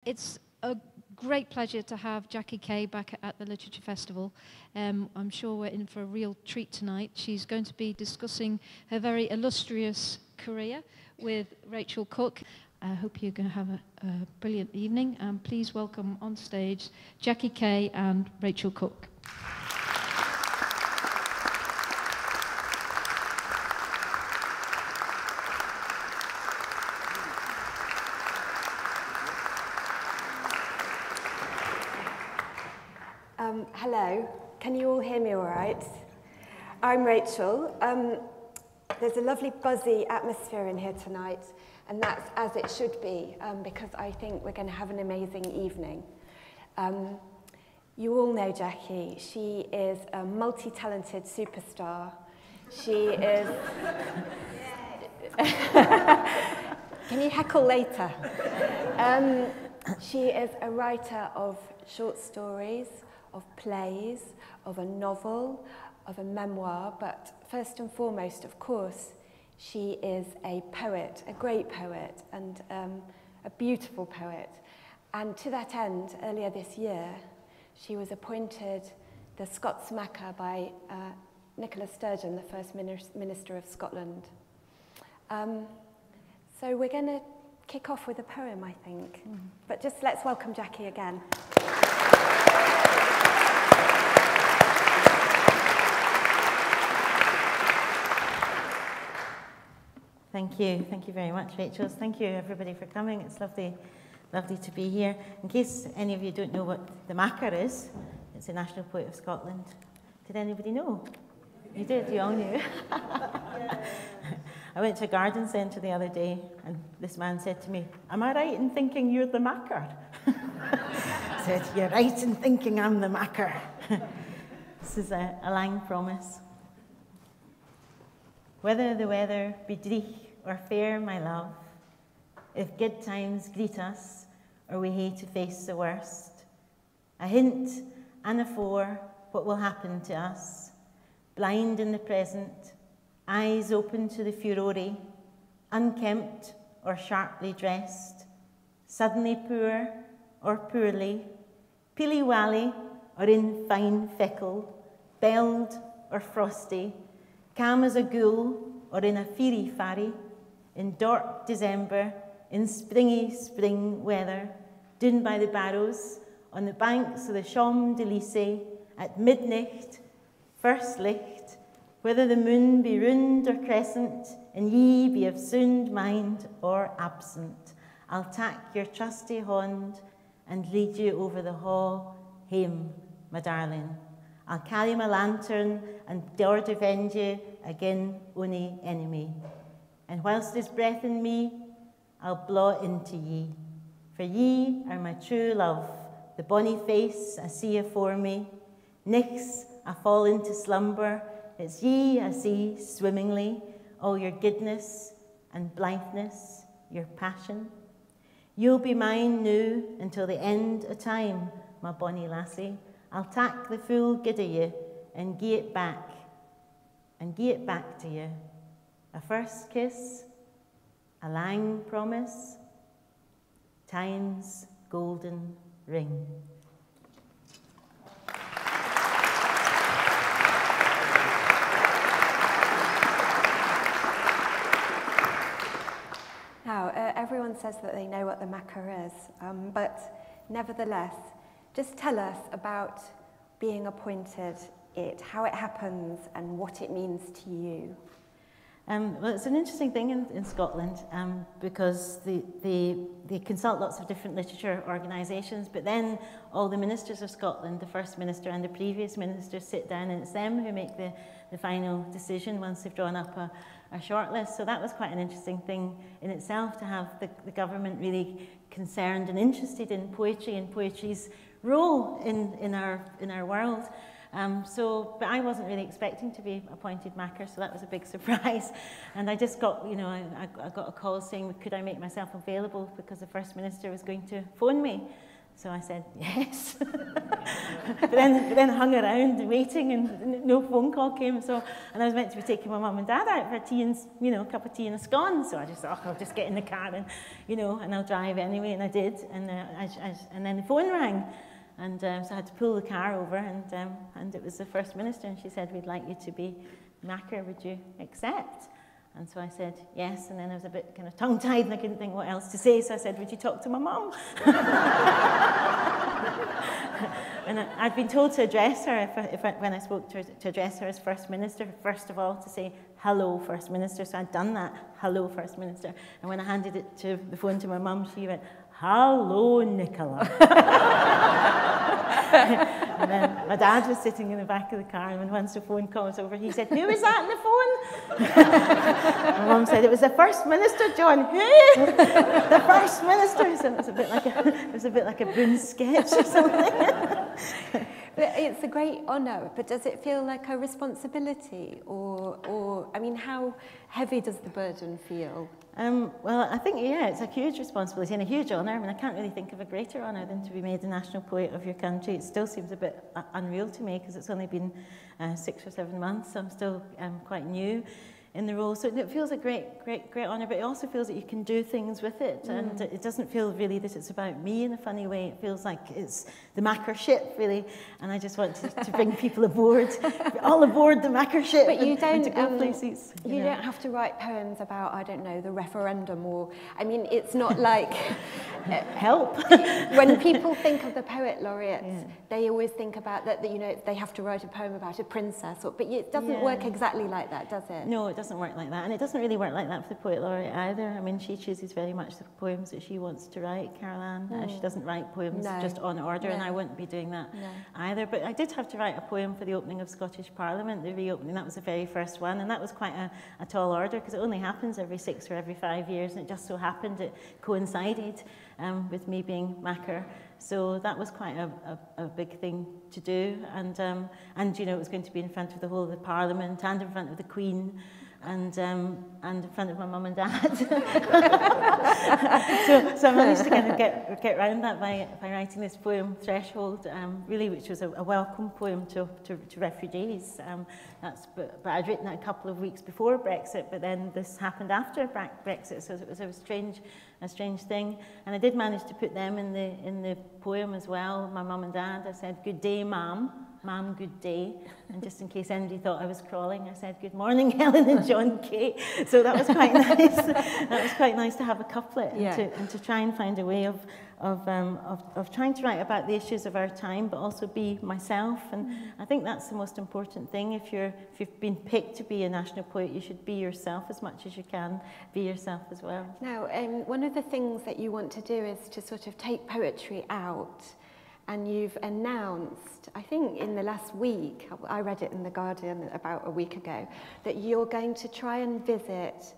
It's a great pleasure to have Jackie Kay back at the Literature Festival. I'm sure we're in for a real treat tonight. She's going to be discussing her very illustrious career with Rachel Cook. I hope you're going to have a brilliant evening. Please welcome on stage Jackie Kay and Rachel Cook. Hello, can you all hear me all right? I'm Rachel. There's a lovely buzzy atmosphere in here tonight, and that's as it should be, because I think we're going to have an amazing evening. You all know Jackie. She is a multi-talented superstar. She is... Can you heckle later? She is a writer of short stories, of plays, of a novel, of a memoir, but first and foremost, of course, she is a poet, a great poet, and a beautiful poet. And to that end, earlier this year, she was appointed the Scots Macker by Nicola Sturgeon, the First Minister of Scotland. So we're going to kick off with a poem, I think. But just let's welcome Jackie again. Thank you very much, Rachel. Thank you everybody for coming. It's lovely to be here. In case any of you don't know what the Macker is, it's the National Poet of Scotland. Did anybody know? You did, you all knew. I went to a garden centre the other day and this man said to me, "Am I right in thinking you're the Macker?" I said, "You're right in thinking I'm the Macker." This is a lang promise. Whether the weather be dreich or fair, my love, if good times greet us, or we hae to face the worst, a hint and afore what will happen to us, blind in the present, eyes open to the furore, unkempt or sharply dressed, suddenly poor or poorly, peely-wally or in fine fickle, belled or frosty, calm as a ghoul or in a fiery farry, in dark December, in springy spring weather, down by the barrows, on the banks of the Champs Élysées, at midnight, first licht, whether the moon be round or crescent, and ye be of sound mind or absent, I'll tack your trusty hand and lead you over the haw, hame, my darling. I'll carry my lantern and dare defend you again ony enemy. And whilst there's breath in me, I'll blaw into ye. For ye are my true love, the bonny face I see afore me. Nichts I fall into slumber, it's ye I see swimmingly, all your goodness and blitheness, your passion. You'll be mine now until the end of time, my bonny lassie. I'll tack the full good of you and gie it back to you. A first kiss, a lang promise, time's golden ring. Now, everyone says that they know what the Macker is, but nevertheless, just tell us about being appointed it, how it happens, and what it means to you. Well, it's an interesting thing in Scotland because they consult lots of different literature organisations, but then all the ministers of Scotland, the First Minister and the previous minister, sit down, and it's them who make the final decision once they've drawn up a shortlist. So that was quite an interesting thing in itself, to have the government really concerned and interested in poetry and poetry's role in our world. But I wasn't really expecting to be appointed Macker, so that was a big surprise. And I just got, I got a call saying, could I make myself available because the First Minister was going to phone me. So I said, yes. but then hung around waiting and no phone call came. And I was meant to be taking my mum and dad out for tea and, a cup of tea and a scone. So I just thought, I'll just get in the car and, and I'll drive anyway. And I did. And then the phone rang. And so I had to pull the car over and it was the First Minister. And she said, we'd like you to be Macca, would you accept? And so I said, yes, and then I was a bit kind of tongue-tied and I couldn't think what else to say, so I said, would you talk to my mum? And I'd been told to address her, when I spoke to her, to address her as First Minister, first of all, to say, hello, First Minister, so I'd done that, hello, First Minister. And when I handed the phone to my mum, she went, hello, Nicola. And then my dad was sitting in the back of the car, and when once the phone call was over, he said, who was that on the phone? My mum said, it was the First Minister, John. Who? The First Minister. So it was a bit like a Boone sketch or something. But it's a great honour, but does it feel like a responsibility? Or I mean, how heavy does the burden feel? Well, I think, yeah, it's a huge responsibility and a huge honour. I mean, I can't really think of a greater honour than to be made the national poet of your country. It still seems a bit unreal to me because it's only been 6 or 7 months. So I'm still quite new in the role. So it feels a great honour, but it also feels that you can do things with it. And it doesn't feel really that it's about me in a funny way. It feels like it's the Macca ship, really. And I just want to bring people aboard, all aboard the Macca ship. But you don't, to go places. You don't have to write poems about, I don't know, the referendum or, I mean, it's not like... Help. When people think of the poet laureates, they always think about that, they have to write a poem about a princess. But it doesn't work exactly like that, does it? No, it doesn't work like that. And it doesn't really work like that for the poet laureate either. I mean, she chooses very much the poems that she wants to write, Carol Ann. She doesn't write poems just on order, and I wouldn't be doing that either. But I did have to write a poem for the opening of Scottish Parliament, the reopening. That was the very first one, and that was quite a tall order because it only happens every 6 or every 5 years, and it just so happened it coincided with me being Macca. So that was quite a big thing to do, and it was going to be in front of the whole of the Parliament and in front of the Queen. And in front of my mum and dad. so I managed to kind of get around that by writing this poem, Threshold, really, which was a welcome poem to refugees. But I'd written it a couple of weeks before Brexit, but then this happened after Brexit, so it was a strange thing. And I did manage to put them in the poem as well, my mum and dad. I said, good day, ma'am. Ma'am, good day. And just in case anybody thought I was crawling, I said, good morning, Helen and John Kay. So that was quite nice. That was quite nice to have a couplet and to try and find a way of trying to write about the issues of our time, but also be myself. And I think that's the most important thing. If you've been picked to be a national poet, you should be yourself as much as you can be yourself as well. Now, one of the things that you want to do is to sort of take poetry out. And you've announced, I think in the last week, I read it in The Guardian about a week ago, that you're going to try and visit,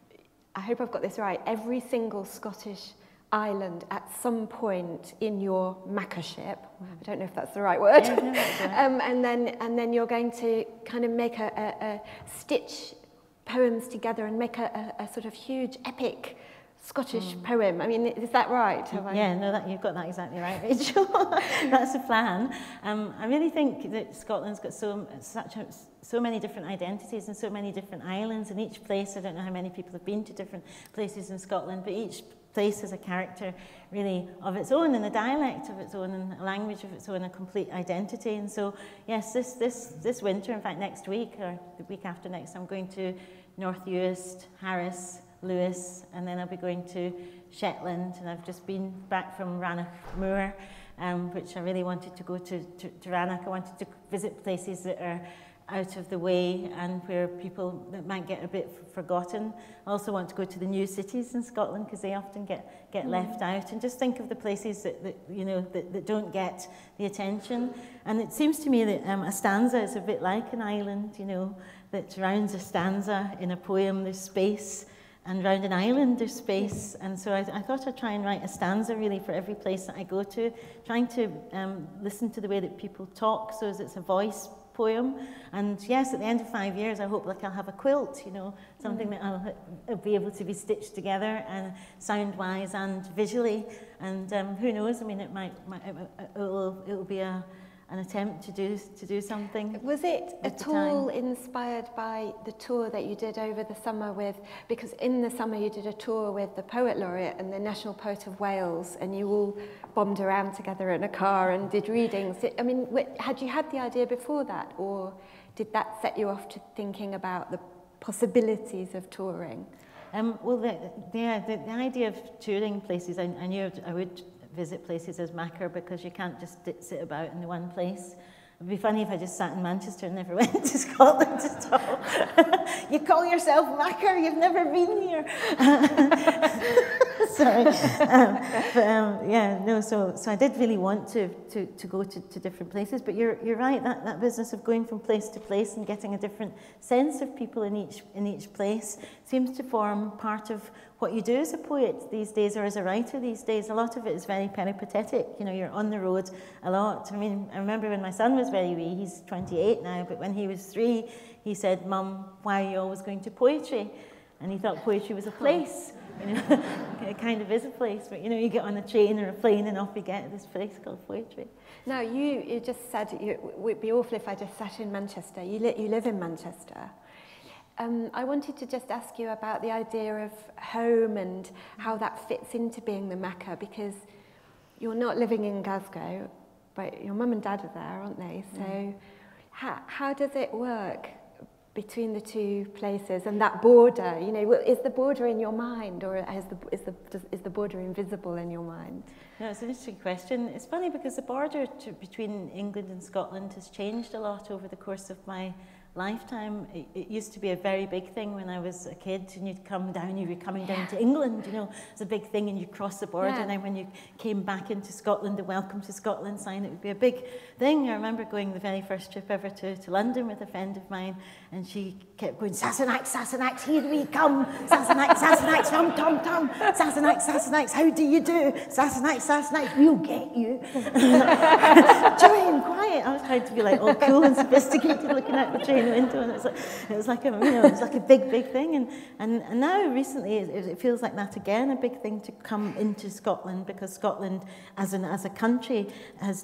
I hope I've got this right, every single Scottish island at some point in your Macca ship. I don't know if that's the right word. Yeah, no, that's right. And then you're going to kind of make a stitch poems together and make a sort of huge epic Scottish poem. I mean, is that right? Yeah, no, you've got that exactly right, Rachel. That's the plan. I really think that Scotland's got so many different identities and so many different islands, and each place, I don't know how many people have been to different places in Scotland, but each place has a character really of its own and a dialect of its own and a language of its own, a complete identity. And so, yes, this winter, in fact, next week or the week after next, I'm going to North Uist, Harris, Lewis, and then I'll be going to Shetland, and I've just been back from Rannoch Moor, which I really wanted to go to Rannoch. I wanted to visit places that are out of the way and where people that might get a bit forgotten. I also want to go to the new cities in Scotland because they often get left out, and just think of the places that don't get the attention. And it seems to me that a stanza is a bit like an island, that rounds a stanza in a poem, there's space. And round an island there's space, and so I thought I'd try and write a stanza really for every place that I go to, trying to listen to the way that people talk, so as it's a voice poem. And yes, at the end of 5 years, I hope like I'll have a quilt, you know, something that I'll be able to be stitched together and sound-wise and visually. And who knows? I mean, it'll be an attempt to do something. Was it at all inspired by the tour that you did over the summer with, because in the summer you did a tour with the Poet Laureate and the National Poet of Wales, and you all bombed around together in a car and did readings. I mean, had you had the idea before that, or did that set you off to thinking about the possibilities of touring? Well, the idea of touring places, I knew I would visit places as Macker, because you can't just sit about in the one place. It'd be funny if I just sat in Manchester and never went to Scotland at all. You call yourself Macker, you've never been here. Sorry. Yeah, no, so I did really want to go to different places, but you're right, that business of going from place to place and getting a different sense of people in each place seems to form part of what you do as a poet these days, or as a writer these days. A lot of it is very peripatetic. You know, you're on the road a lot. I mean, I remember when my son was very wee, he's 28 now, but when he was 3, he said, "Mum, why are you always going to poetry?" And he thought poetry was a place. You know, it kind of is a place, but you know, you get on a train or a plane and off you get to this place called poetry. Now, you just said it would be awful if I just sat in Manchester. You live in Manchester. I wanted to just ask you about the idea of home and how that fits into being the Mecca, because you're not living in Glasgow, but your mum and dad are there, aren't they? So how does it work between the two places and that border? You know, is the border in your mind, or is the border invisible in your mind? No, it's an interesting question. It's funny because the border between England and Scotland has changed a lot over the course of my lifetime. It used to be a very big thing when I was a kid, and you'd come down, you were coming down to England, you know, it's a big thing, and you'd cross the border, and then when you came back into Scotland, the Welcome to Scotland sign, it would be a big thing. I remember going the very first trip ever to London with a friend of mine, and she kept going, "Sassenachs, Sassenachs, here we come, Sassenachs, Sassenachs, tum, tum, tum, Sassenachs, Sassenachs, how do you do, Sassenachs, Sassenachs, we'll get you." Joanne, quiet. I was trying to be like all cool and sophisticated, looking out the train window, and it was like a big thing, and now recently it feels like that again, a big thing to come into Scotland, because Scotland as a country has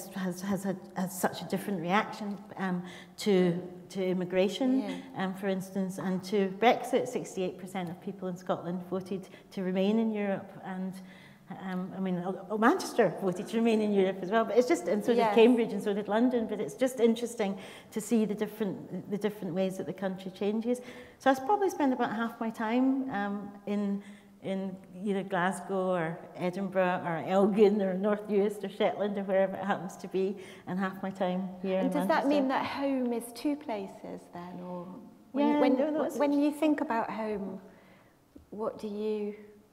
had such a different reaction to immigration, for instance, and to Brexit. 68% of people in Scotland voted to remain in Europe, and I mean, Manchester voted to remain in Europe as well, but it's just, and so did Cambridge, and so did London. But it's just interesting to see the different ways that the country changes. So I probably spend about half my time in either Glasgow or Edinburgh or Elgin or North Uist or Shetland or wherever it happens to be, and half my time here. And does that mean that home is two places then, or when you think about home, what do you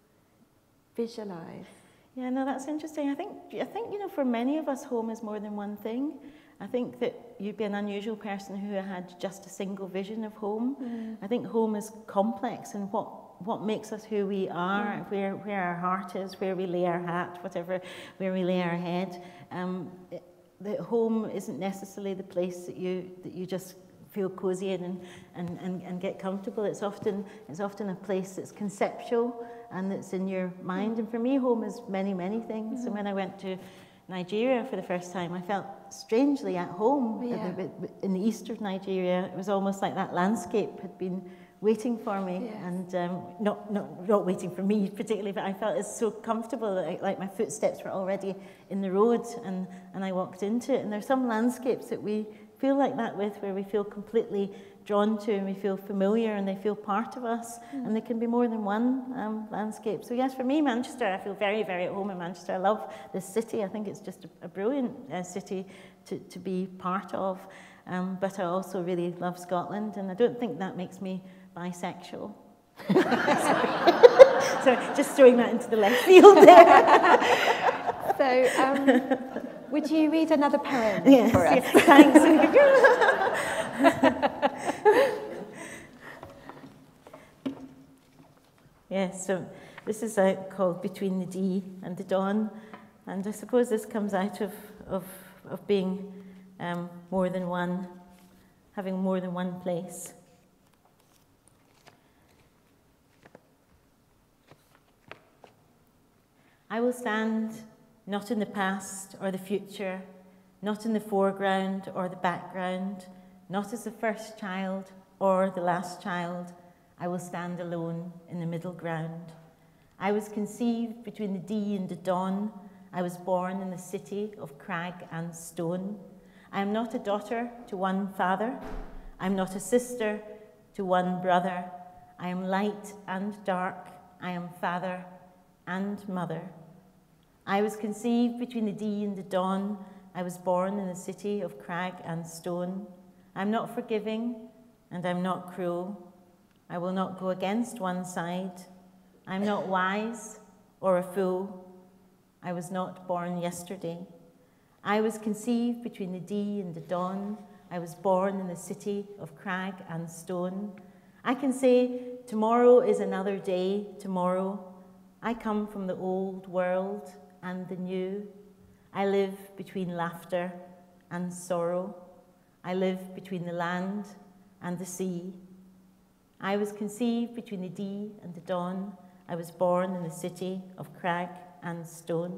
visualize? Yeah, no, that's interesting. I think you know, for many of us, home is more than one thing. I think that you'd be an unusual person who had just a single vision of home. I think home is complex, and what makes us who we are, where our heart is, where we lay our hat, where we lay our head. The home isn't necessarily the place that you just feel cozy in and get comfortable. It's often a place that's conceptual and that's in your mind. And for me, home is many, many things. And when I went to Nigeria for the first time, I felt strangely at home. In the east of Nigeria. It was almost like that landscape had been waiting for me, and not waiting for me particularly, but I felt it's so comfortable, like my footsteps were already in the road, and I walked into it. And there's some landscapes that we feel like that with, where we feel completely drawn to, and we feel familiar, and they feel part of us, and there can be more than one landscape. So yes, for me, Manchester, I feel very, very at home in Manchester. I love this city. I think it's just a brilliant city to be part of, but I also really love Scotland, and I don't think that makes me bisexual. So just throwing that into the left field there. So would you read another poem for us? Thanks. Yes, so this is called Between the D and the Dawn, and I suppose this comes out of being more than one having more than one place. I will stand not in the past or the future, not in the foreground or the background, not as the first child or the last child. I will stand alone in the middle ground. I was conceived between the D and the dawn. I was born in the city of crag and stone. I am not a daughter to one father. I am not a sister to one brother. I am light and dark. I am father and mother. I was conceived between the D and the dawn. I was born in the city of crag and stone. I'm not forgiving and I'm not cruel. I will not go against one side. I'm not wise or a fool. I was not born yesterday. I was conceived between the D and the dawn. I was born in the city of crag and stone. I can say, tomorrow is another day, tomorrow. I come from the old world and the new. I live between laughter and sorrow. I live between the land and the sea. I was conceived between the D and the dawn. I was born in the city of crag and stone.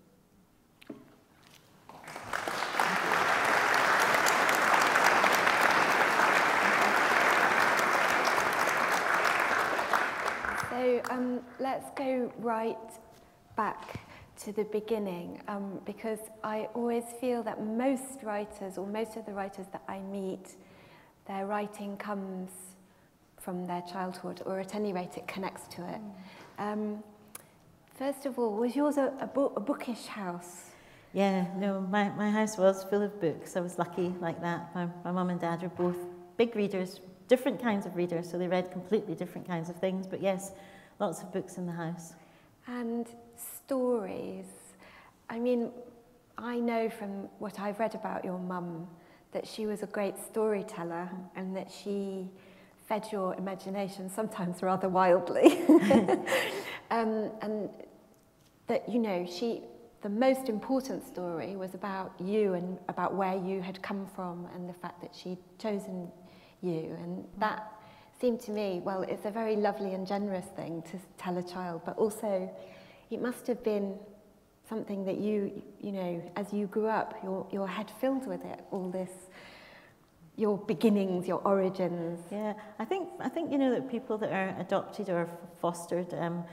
So let's go right back to the beginning, because I always feel that most writers, or most of the writers that I meet, their writing comes from their childhood, or at any rate it connects to it. First of all, was yours a bookish house? Yeah, no, my house was full of books. I was lucky like that. My mum and dad are both big readers, different kinds of readers, so they read completely different kinds of things, but yes, lots of books in the house. And stories. I mean, I know from what I've read about your mum that she was a great storyteller and that she fed your imagination, sometimes rather wildly. And that, you know, the most important story was about you and about where you had come from and the fact that she'd chosen you. And that seemed to me, well, it's a very lovely and generous thing to tell a child, but also it must have been something that you know, as you grew up, your head filled with it, all this, your beginnings, your origins. Yeah, I think you know that people that are adopted or fostered,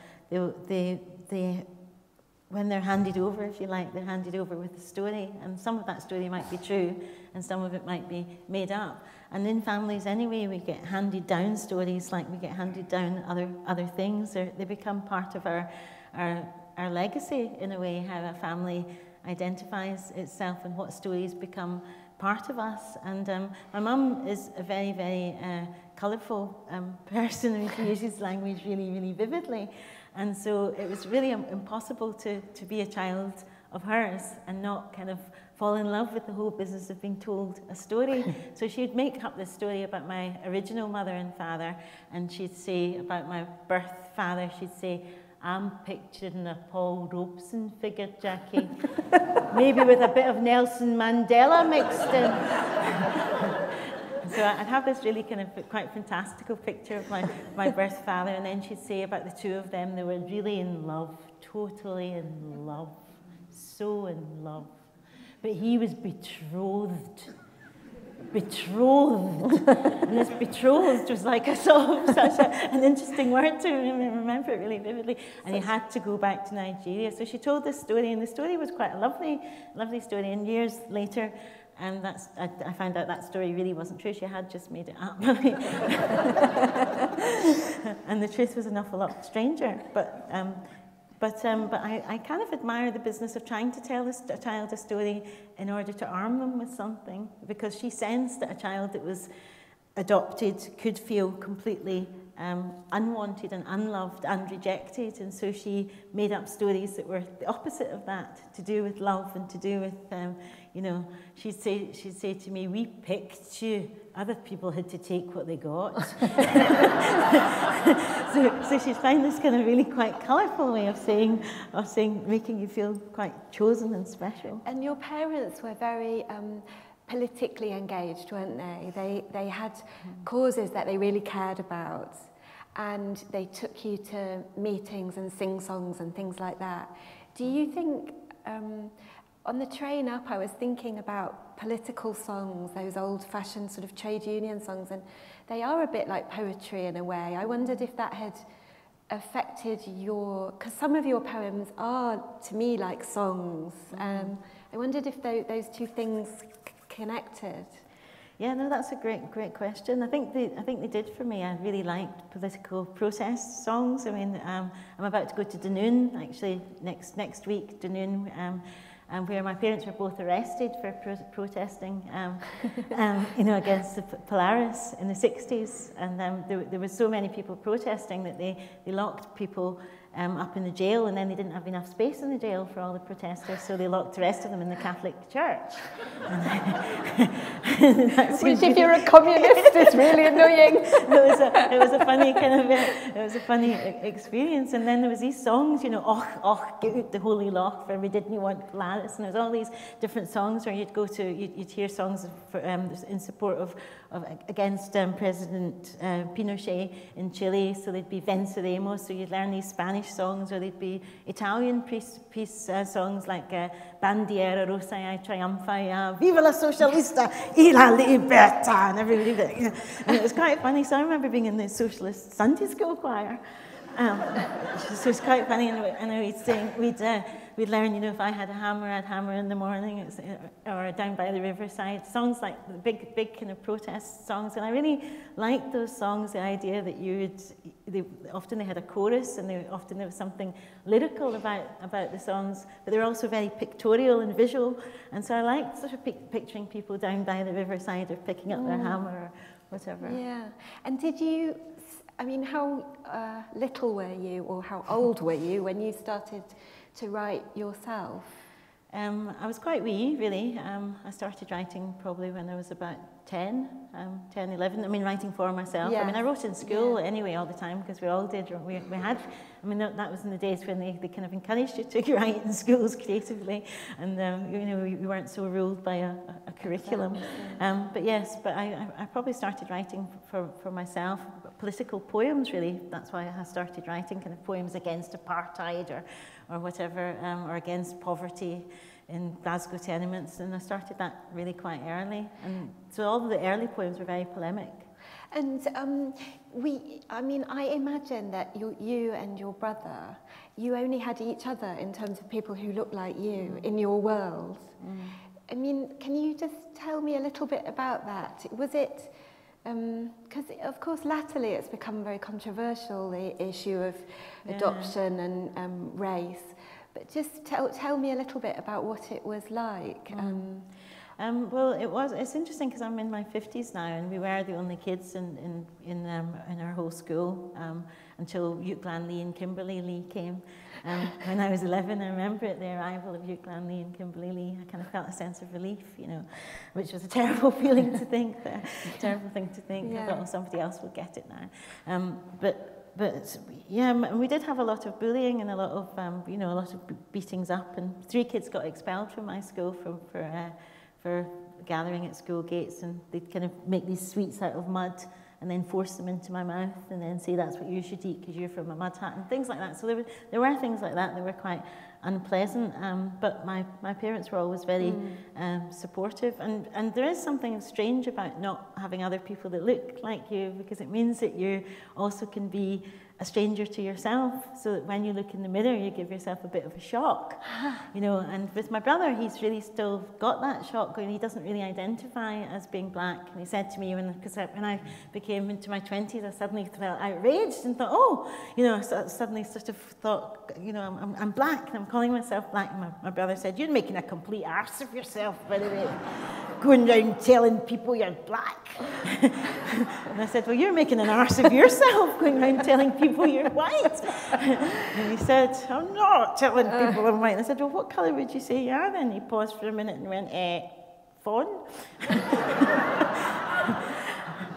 they when they're handed over, if you like, they're handed over with a story, and some of that story might be true, and some of it might be made up. And in families anyway, we get handed down stories, like we get handed down other things. They become part of our legacy in a way, how a family identifies itself and what stories become part of us. And my mum is a very, very colourful person. I mean, she uses language really, really vividly. And so it was really impossible to be a child of hers and not kind of fall in love with the whole business of being told a story. So she'd make up this story about my original mother and father, and she'd say about my birth father, she'd say, I'm picturing a Paul Robeson figure, Jackie, maybe with a bit of Nelson Mandela mixed in. So I'd have this really kind of quite fantastical picture of my birth father, and then she'd say about the two of them, they were really in love, totally in love, so in love. But he was betrothed. And this betrothed was like a sort of such an interesting word to remember it really vividly. And he had to go back to Nigeria. So she told this story, and the story was quite a lovely story. And years later, and I found out that story really wasn't true. She had just made it up. And the truth was an awful lot stranger. But I kind of admire the business of trying to tell a child a story in order to arm them with something, because she sensed that a child that was adopted could feel completely unwanted and unloved and rejected, and so she made up stories that were the opposite of that, to do with love and to do with, you know, she'd say to me, we picked you, other people had to take what they got. so she'd find this kind of really quite colourful way of saying, making you feel quite chosen and special. And your parents were very politically engaged, weren't they? They had causes that they really cared about, and they took you to meetings and sing-songs and things like that. Do you think, on the train up, I was thinking about political songs, those old-fashioned sort of trade union songs, and they are a bit like poetry in a way. I wondered if that had affected your, because some of your poems are, to me, like songs. I wondered if those two things connected. Yeah, no, that's a great question. I think they did for me. I really liked political protest songs. I mean, I'm about to go to Dunoon, actually, next week, Dunoon, where my parents were both arrested for protesting, you know, against the Polaris in the 60s. And there were so many people protesting that they locked people up in the jail, and then they didn't have enough space in the jail for all the protesters, so they locked the rest of them in the Catholic Church. Which, if you're a communist, is really annoying. It was a funny kind of, it was a funny experience. And then there was these songs, you know, och, get out the holy loch, for we didn't want Polaris, and there was all these different songs where you'd go to, you'd hear songs for, in support of against President Pinochet in Chile. So they'd be Venceremos, so you'd learn these Spanish songs, or they'd be Italian peace songs like Bandiera Rosa y Triunfa, Viva la Socialista y la Libertad, and everybody, you know, and it was quite funny. So I remember being in the socialist Sunday school choir. So it's quite funny, and we'd learn, you know, if I had a hammer, I'd hammer in the morning, or down by the riverside, songs like the big kind of protest songs. And I really liked those songs, the idea that often they had a chorus, and often there was something lyrical about the songs, but they were also very pictorial and visual. And so I liked sort of picturing people down by the riverside, or picking up their hammer, or whatever. Yeah. And did you, I mean, how little were you, or how old were you when you started to write yourself? I was quite wee, really. I started writing probably when I was about 10, 11. I mean, writing for myself. Yeah. I mean, I wrote in school anyway all the time, because we all did. We had, I mean, that was in the days when they kind of encouraged you to write in schools creatively, and you know, we weren't so ruled by a curriculum. But yes, I probably started writing for myself, political poems, really. That's why I started writing kind of poems against apartheid or whatever, or against poverty in Glasgow tenements, and I started that really quite early. And so all of the early poems were very polemic. And I mean, I imagine that you and your brother, you only had each other in terms of people who looked like you in your world. I mean, can you just tell me a little bit about that? Was it, because of course latterly it's become very controversial, the issue of adoption and race, but just tell me a little bit about what it was like. Well, it's interesting, because I'm in my 50s now, and we were the only kids in our whole school until Euclan Lee and Kimberly Lee came. When I was 11, I remember at the arrival of Euclan Lee and Kimberly Lee, I kind of felt a sense of relief, you know, which was a terrible feeling to think, terrible thing to think. I thought, oh, somebody else will get it now. But yeah, we did have a lot of bullying and a lot of, you know, a lot of beatings up, and 3 kids got expelled from my school for gathering at school gates, and they'd kind of make these sweets out of mud and then force them into my mouth, and then say that's what you should eat because you're from a mud hut, and things like that. So there were things like that. They were quite unpleasant, but my parents were always very supportive, and there is something strange about not having other people that look like you, because it means that you also can be a stranger to yourself, so that when you look in the mirror, you give yourself a bit of a shock, you know. And with my brother, he's really still got that shock going. He doesn't really identify as being black. And he said to me, because when I became into my 20s, I suddenly felt outraged and thought, oh, you know, so suddenly sort of thought, you know, I'm black, and I'm calling myself black. And my brother said, you're making a complete arse of yourself, by the way, going around telling people you're black. And I said, well, you're making an arse of yourself, going around telling people you're white. And he said, I'm not telling people I'm white. And I said, well, what colour would you say you are then? He paused for a minute and went, fawn.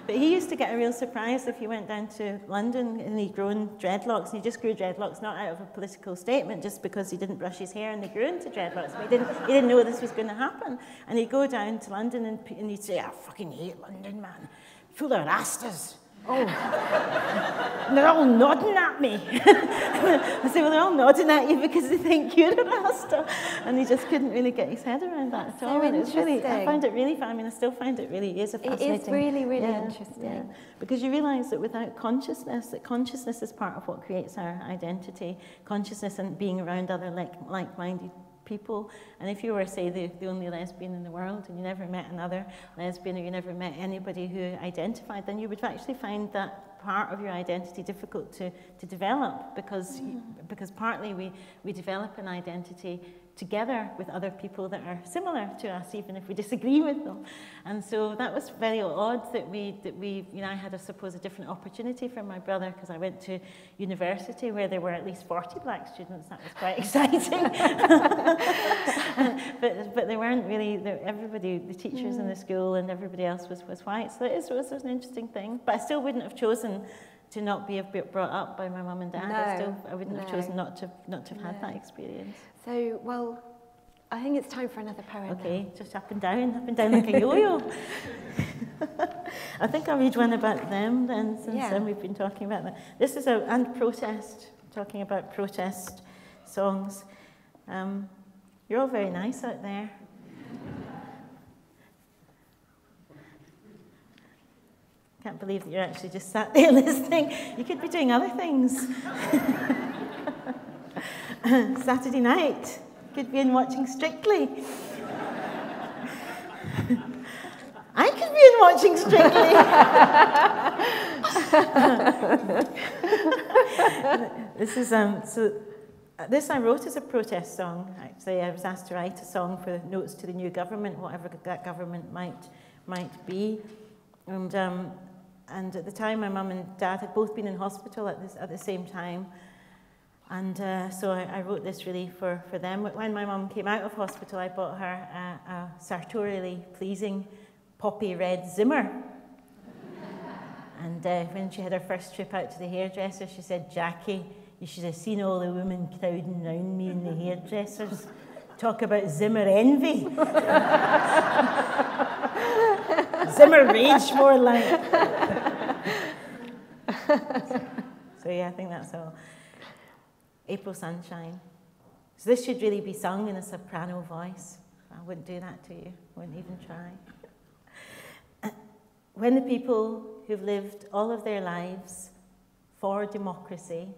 But he used to get a real surprise if he went down to London and he'd grown dreadlocks. And he just grew dreadlocks not out of a political statement, just because he didn't brush his hair and they grew into dreadlocks. But he didn't know this was going to happen. And he'd go down to London and he'd say, I fucking hate London, man. Full of rastas. Oh, and they're all nodding at me. I say, well, they're all nodding at you because they think you're a Rasta. And he just couldn't really get his head around that at all. So and it was really, I interesting. found it really fun. I mean, I still find it really is a fascinating. It is really, really yeah, interesting. Yeah. Because you realise that without consciousness, that consciousness is part of what creates our identity. Consciousness and being around other like-minded people. And if you were, say, the only lesbian in the world and you never met another lesbian or you never met anybody who identified, then you would actually find that part of your identity difficult to develop, because partly we develop an identity together with other people that are similar to us, even if we disagree with them. And so that was very odd that we you know, I had, I suppose, a different opportunity from my brother, because I went to university where there were at least 40 black students. That was quite exciting. but they weren't really, everybody, the teachers in the school and everybody else was white. So it was an interesting thing. But I still wouldn't have chosen to not be brought up by my mum and dad. I wouldn't have chosen not to have had that experience. So, well, I think it's time for another poem. Okay, now. just up and down like a yo-yo. I think I'll read one about them then, since we've been talking about that. This is and protest, talking about protest songs. You're all very nice out there. Can't believe that you're actually just sat there listening. You could be doing other things. Saturday night, could be in watching Strictly. I could be in watching Strictly. This I wrote as a protest song. Actually, I was asked to write a song for notes to the new government, whatever that government might be, and at the time, my mum and dad had both been in hospital at the same time. And so I wrote this really for them. When my mum came out of hospital, I bought her a sartorially pleasing poppy red Zimmer. And when she had her first trip out to the hairdresser, she said, Jackie, you should have seen all the women crowding round me in the hairdressers. Talk about Zimmer envy. Zimmer rage, more like. So yeah, I think that's all. April Sunshine. So this should really be sung in a soprano voice. I wouldn't do that to you. I wouldn't even try. When the people who've lived all of their lives for democracy,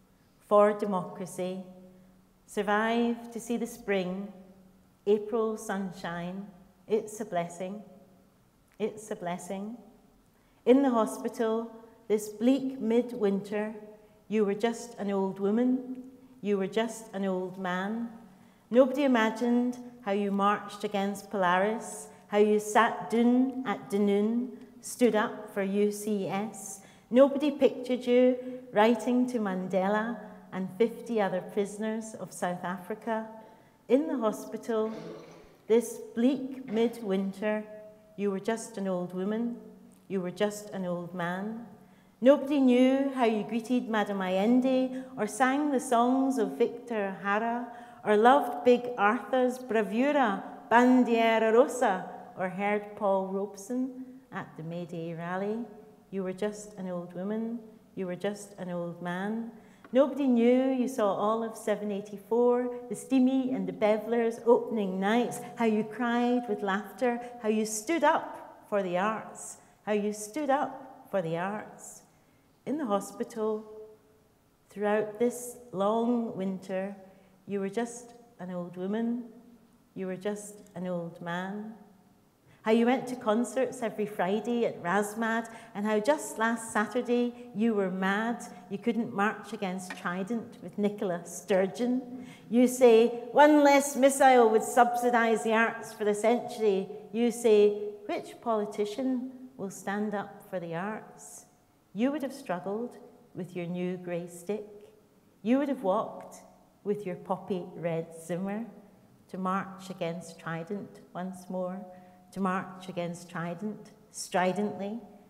survive to see the spring, April sunshine, it's a blessing. It's a blessing. In the hospital, this bleak midwinter, you were just an old woman, you were just an old man. Nobody imagined how you marched against Polaris, how you sat down at Dunoon, stood up for UCS. Nobody pictured you writing to Mandela and 50 other prisoners of South Africa. In the hospital, this bleak midwinter, you were just an old woman, you were just an old man. Nobody knew how you greeted Madam Allende, or sang the songs of Victor Jara, or loved Big Arthur's bravura, Bandiera Rosa, or heard Paul Robeson at the May Day rally. You were just an old woman, you were just an old man. Nobody knew you saw all of 784, the Steamy and the Bevlers opening nights, how you cried with laughter, how you stood up for the arts, how you stood up for the arts. In the hospital, throughout this long winter, you were just an old woman, you were just an old man. How you went to concerts every Friday at Razmad, and how just last Saturday you were mad you couldn't march against Trident with Nicola Sturgeon. You say, one less missile would subsidise the arts for the century. You say, which politician will stand up for the arts? You would have struggled with your new grey stick. You would have walked with your poppy red Zimmer to march against Trident once more, to march against Trident stridently,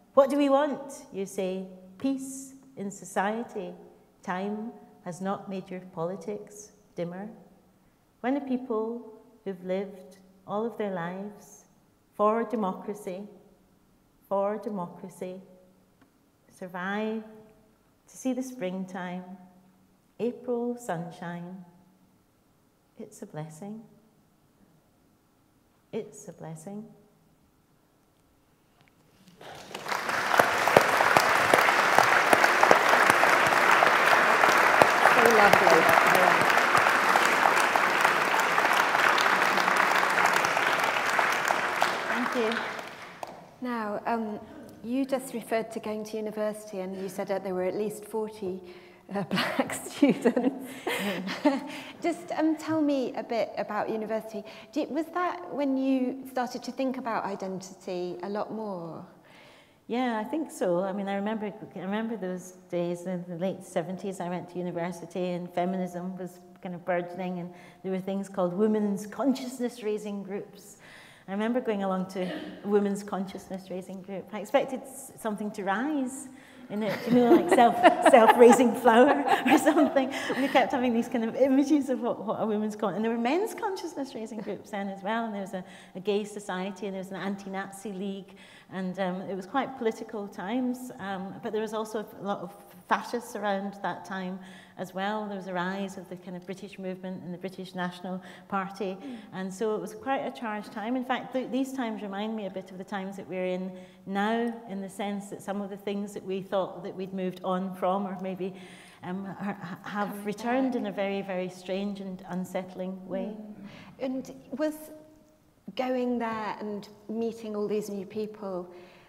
What do we want? You say, peace in society. Time has not made your politics dimmer. When the people who've lived all of their lives for democracy, survive to see the springtime, April sunshine, it's a blessing. It's a blessing. So lovely. Thank you. Now, you just referred to going to university, and you said that there were at least 40 black students. Just tell me a bit about university. Was that when you started to think about identity a lot more? Yeah, I think so. I mean, I remember those days in the late 70s. I went to university and feminism was kind of burgeoning, and there were things called women's consciousness raising groups. I remember going along to a women's consciousness raising group. I expected something to rise in it, you know, like self-raising flower or something. And we kept having these kind of images of what a women's and there were men's consciousness raising groups then as well. And there was a gay society, and there was an anti-Nazi league, and it was quite political times. But there was also a lot of fascists around that time as well. There was a rise of the kind of British movement and the British National Party, and so it was quite a charged time. In fact, these times remind me a bit of the times that we're in now, in the sense that some of the things that we thought that we'd moved on from, or maybe have returned in a very, very strange and unsettling way. And was going there and meeting all these new people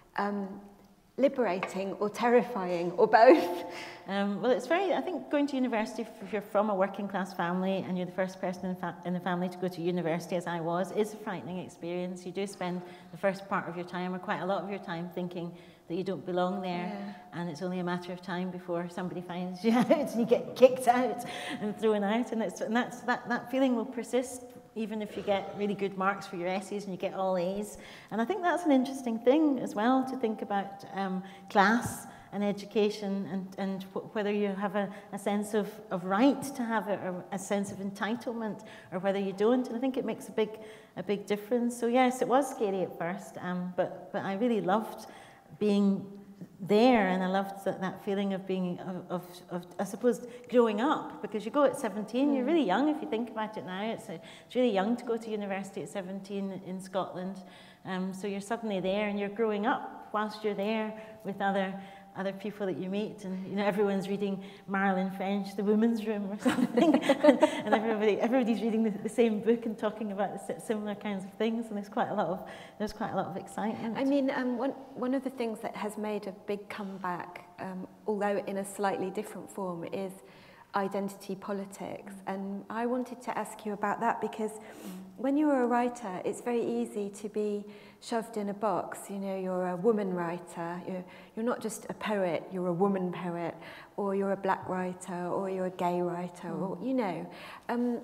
liberating or terrifying, or both? Well, it's very, I think going to university, if you're from a working class family and you're the first person in the family to go to university, as I was, is a frightening experience. You do spend the first part of your time, or quite a lot of your time, thinking that you don't belong there, and it's only a matter of time before somebody finds you out and you get kicked out and thrown out, and that feeling will persist even if you get really good marks for your essays and you get all A's. And I think that's an interesting thing as well, to think about class and education, and whether you have a sense of right to have a sense of entitlement, or whether you don't. And I think it makes a big difference. So yes, it was scary at first, but I really loved being there, and I loved that feeling of being, of I suppose, growing up, because you go at 17, you're really young if you think about it now. It's really young to go to university at 17 in Scotland. So you're suddenly there, and you're growing up whilst you're there with other people that you meet, and you know, everyone's reading Marilyn French, The Woman's Room or something, and everybody's reading the same book and talking about similar kinds of things, and there's quite a lot of excitement. I mean, one of the things that has made a big comeback, although in a slightly different form, is identity politics. And I wanted to ask you about that, because when you're a writer, it's very easy to be shoved in a box. You know, you're a woman writer, you're not just a poet, you're a woman poet, or you're a black writer, or you're a gay writer, or, you know. And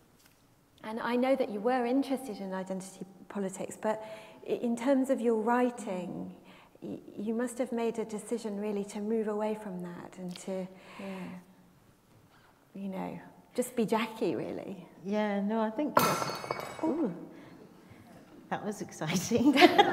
I know that you were interested in identity politics, but in terms of your writing, you must have made a decision really to move away from that and to, you know, just be Jackie, really. Yeah, no, I think... Ooh, that was exciting.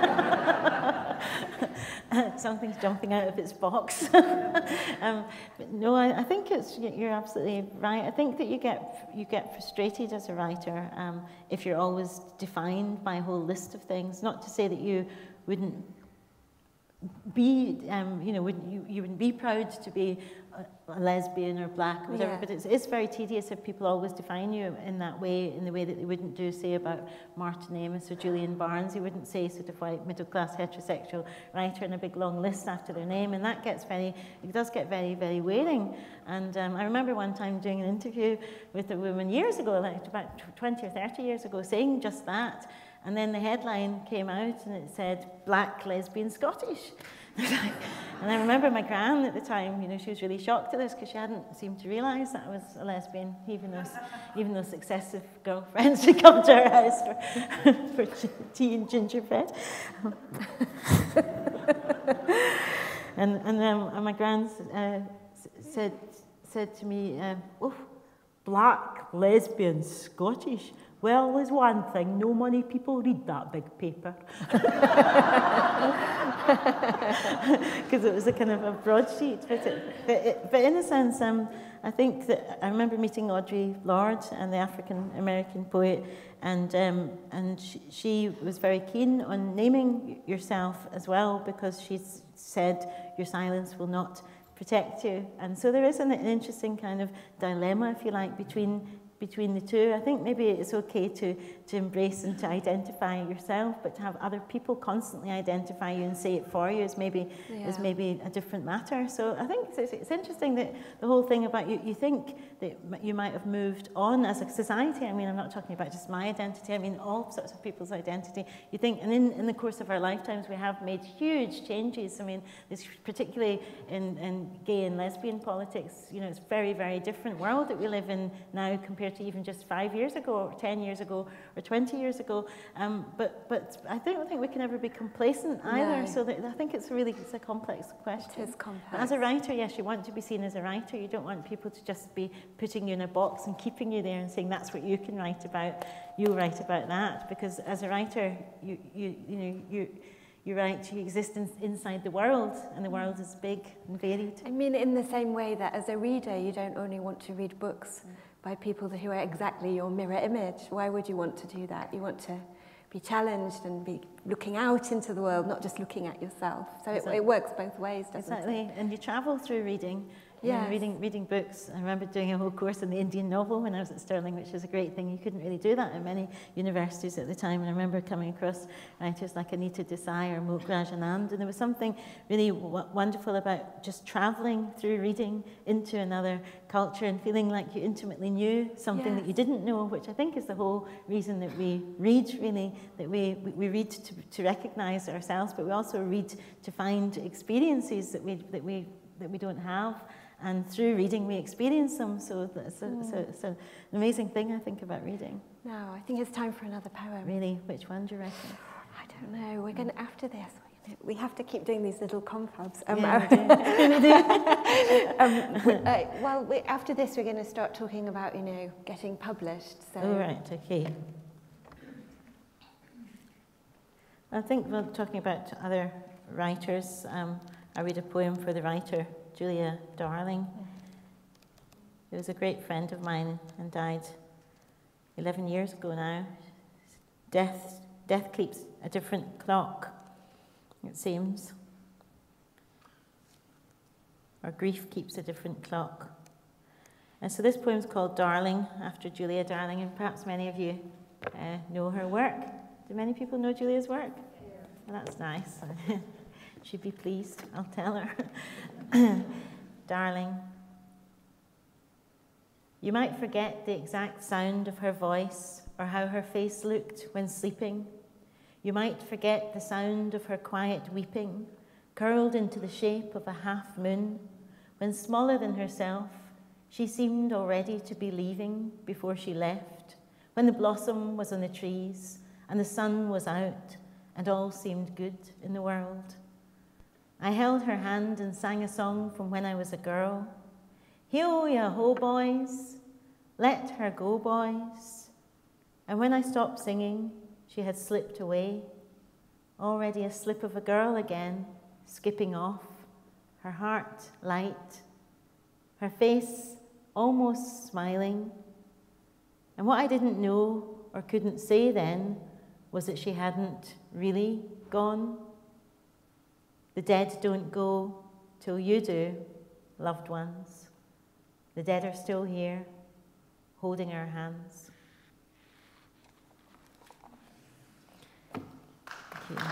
Something's jumping out of its box. But no, I think you're absolutely right. I think that you get frustrated as a writer if you're always defined by a whole list of things. Not to say that you wouldn't be, you know, you wouldn't be proud to be a lesbian or black or whatever, but it's very tedious if people always define you in that way, in the way that they wouldn't do, say, about Martin Amis or Julian Barnes. They wouldn't say sort of white, middle-class, heterosexual writer in a big long list after their name, and that does get very, very wearing. And I remember one time doing an interview with a woman years ago, like about 20 or 30 years ago, saying just that, and then the headline came out and it said, "Black Lesbian Scottish." And I remember my gran at the time, you know, she was really shocked at this because she hadn't seemed to realise that I was a lesbian, even though successive girlfriends would come to her house for tea and gingerbread. And my grand said to me, oh, black, lesbian, Scottish. Well, there's one thing, no many people read that big paper. Because it was a kind of a broadsheet. But in a sense, I think that I remember meeting Audre Lorde, and the African-American poet, and she was very keen on naming yourself as well, because she said your silence will not protect you. And so there is an interesting kind of dilemma, if you like, between the two. I think maybe it's okay to embrace and to identify yourself, but to have other people constantly identify you and say it for you is maybe a different matter. So I think it's interesting that the whole thing about you think that you might have moved on as a society. I mean, I'm not talking about just my identity, I mean all sorts of people's identity. You think, and in the course of our lifetimes we have made huge changes. I mean, this, particularly in gay and lesbian politics, you know, it's a very, very different world that we live in now compared to even just 5 years ago, or 10 years ago, or 20 years ago. But I don't think we can ever be complacent either. No. So I think it's a complex question. It is complex. But as a writer, yes, you want to be seen as a writer. You don't want people to just be putting you in a box and keeping you there and saying that's what you can write about. You write about that, because as a writer, you write, you exist inside the world, and the world is big and varied. I mean, in the same way that as a reader, you don't only want to read books by people who are exactly your mirror image. Why would you want to do that? You want to be challenged and be looking out into the world, not just looking at yourself. So it works both ways, doesn't it? Exactly, and you travel through reading. Yes. Reading books. I remember doing a whole course on the Indian novel when I was at Stirling, which was a great thing. You couldn't really do that in many universities at the time. And I remember coming across writers like Anita Desai or Mokhraj Anand, and there was something really wonderful about just traveling through reading into another culture and feeling like you intimately knew something that you didn't know, which I think is the whole reason that we read, really, that we read to recognize ourselves, but we also read to find experiences that we don't have. And through reading, we experience them. So it's an amazing thing, I think, about reading. No, I think it's time for another poem. Really? Which one do you reckon? I don't know. We're going to, after this, we have to keep doing these little confabs. After this, we're going to start talking about, getting published. So. Oh, right, okay. I think we're talking about other writers. I read a poem for the writer Julia Darling, who was a great friend of mine and died 11 years ago now. Death keeps a different clock, it seems. Or grief keeps a different clock. And so this poem's called Darling, after Julia Darling, and perhaps many of you know her work. Do many people know Julia's work? Yeah. Well, that's nice. She'd be pleased, I'll tell her. Darling, you might forget the exact sound of her voice or how her face looked when sleeping. You might forget the sound of her quiet weeping, curled into the shape of a half moon, when smaller than herself, she seemed already to be leaving before she left, when the blossom was on the trees and the sun was out and all seemed good in the world. I held her hand and sang a song from when I was a girl. Ho, ya ho, boys, let her go, boys. And when I stopped singing, she had slipped away, already a slip of a girl again, skipping off, her heart light, her face almost smiling. And what I didn't know or couldn't say then was that she hadn't really gone. The dead don't go till you do, loved ones. The dead are still here, holding our hands. Thank you.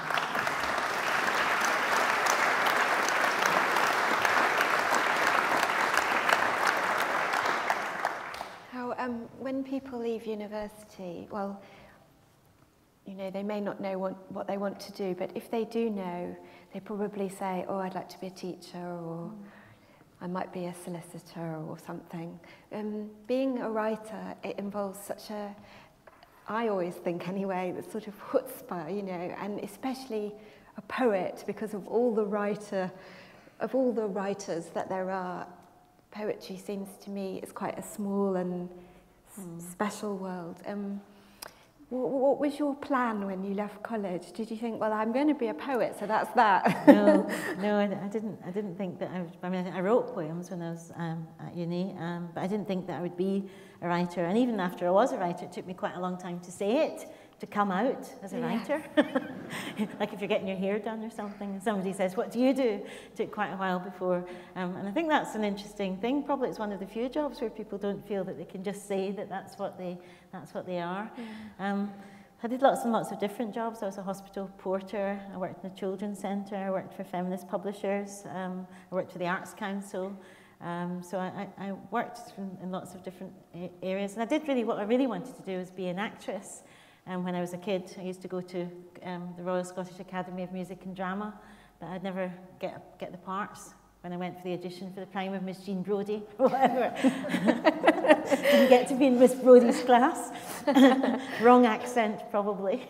When people leave university, well, they may not know what they want to do, but if they do know, they probably say, oh, I'd like to be a teacher, or I might be a solicitor or something. Being a writer, it involves such I always think anyway, the sort of chutzpah, and especially a poet because of all the writers that there are. Poetry seems to me is quite a small and special world. What was your plan when you left college? Did you think, well, I'm going to be a poet, so that's that? No, I didn't think that I mean, I wrote poems when I was at uni, but I didn't think that I would be a writer. And even after I was a writer, it took me quite a long time to say it, to come out as a writer. Like if you're getting your hair done or something, and somebody says, what do you do? It took quite a while before. And I think that's an interesting thing. Probably it's one of the few jobs where people don't feel that they can just say that that's what they are. Yeah. I did lots and lots of different jobs. I was a hospital porter, I worked in a children's centre, I worked for feminist publishers, I worked for the Arts Council. So I worked in lots of different areas. And I did what I really wanted to do was be an actress. When I was a kid, I used to go to the Royal Scottish Academy of Music and Drama, but I'd never get the parts when I went for the audition for the prime of Miss Jean Brodie or whatever. Didn't get to be in Miss Brodie's class. Wrong accent, probably.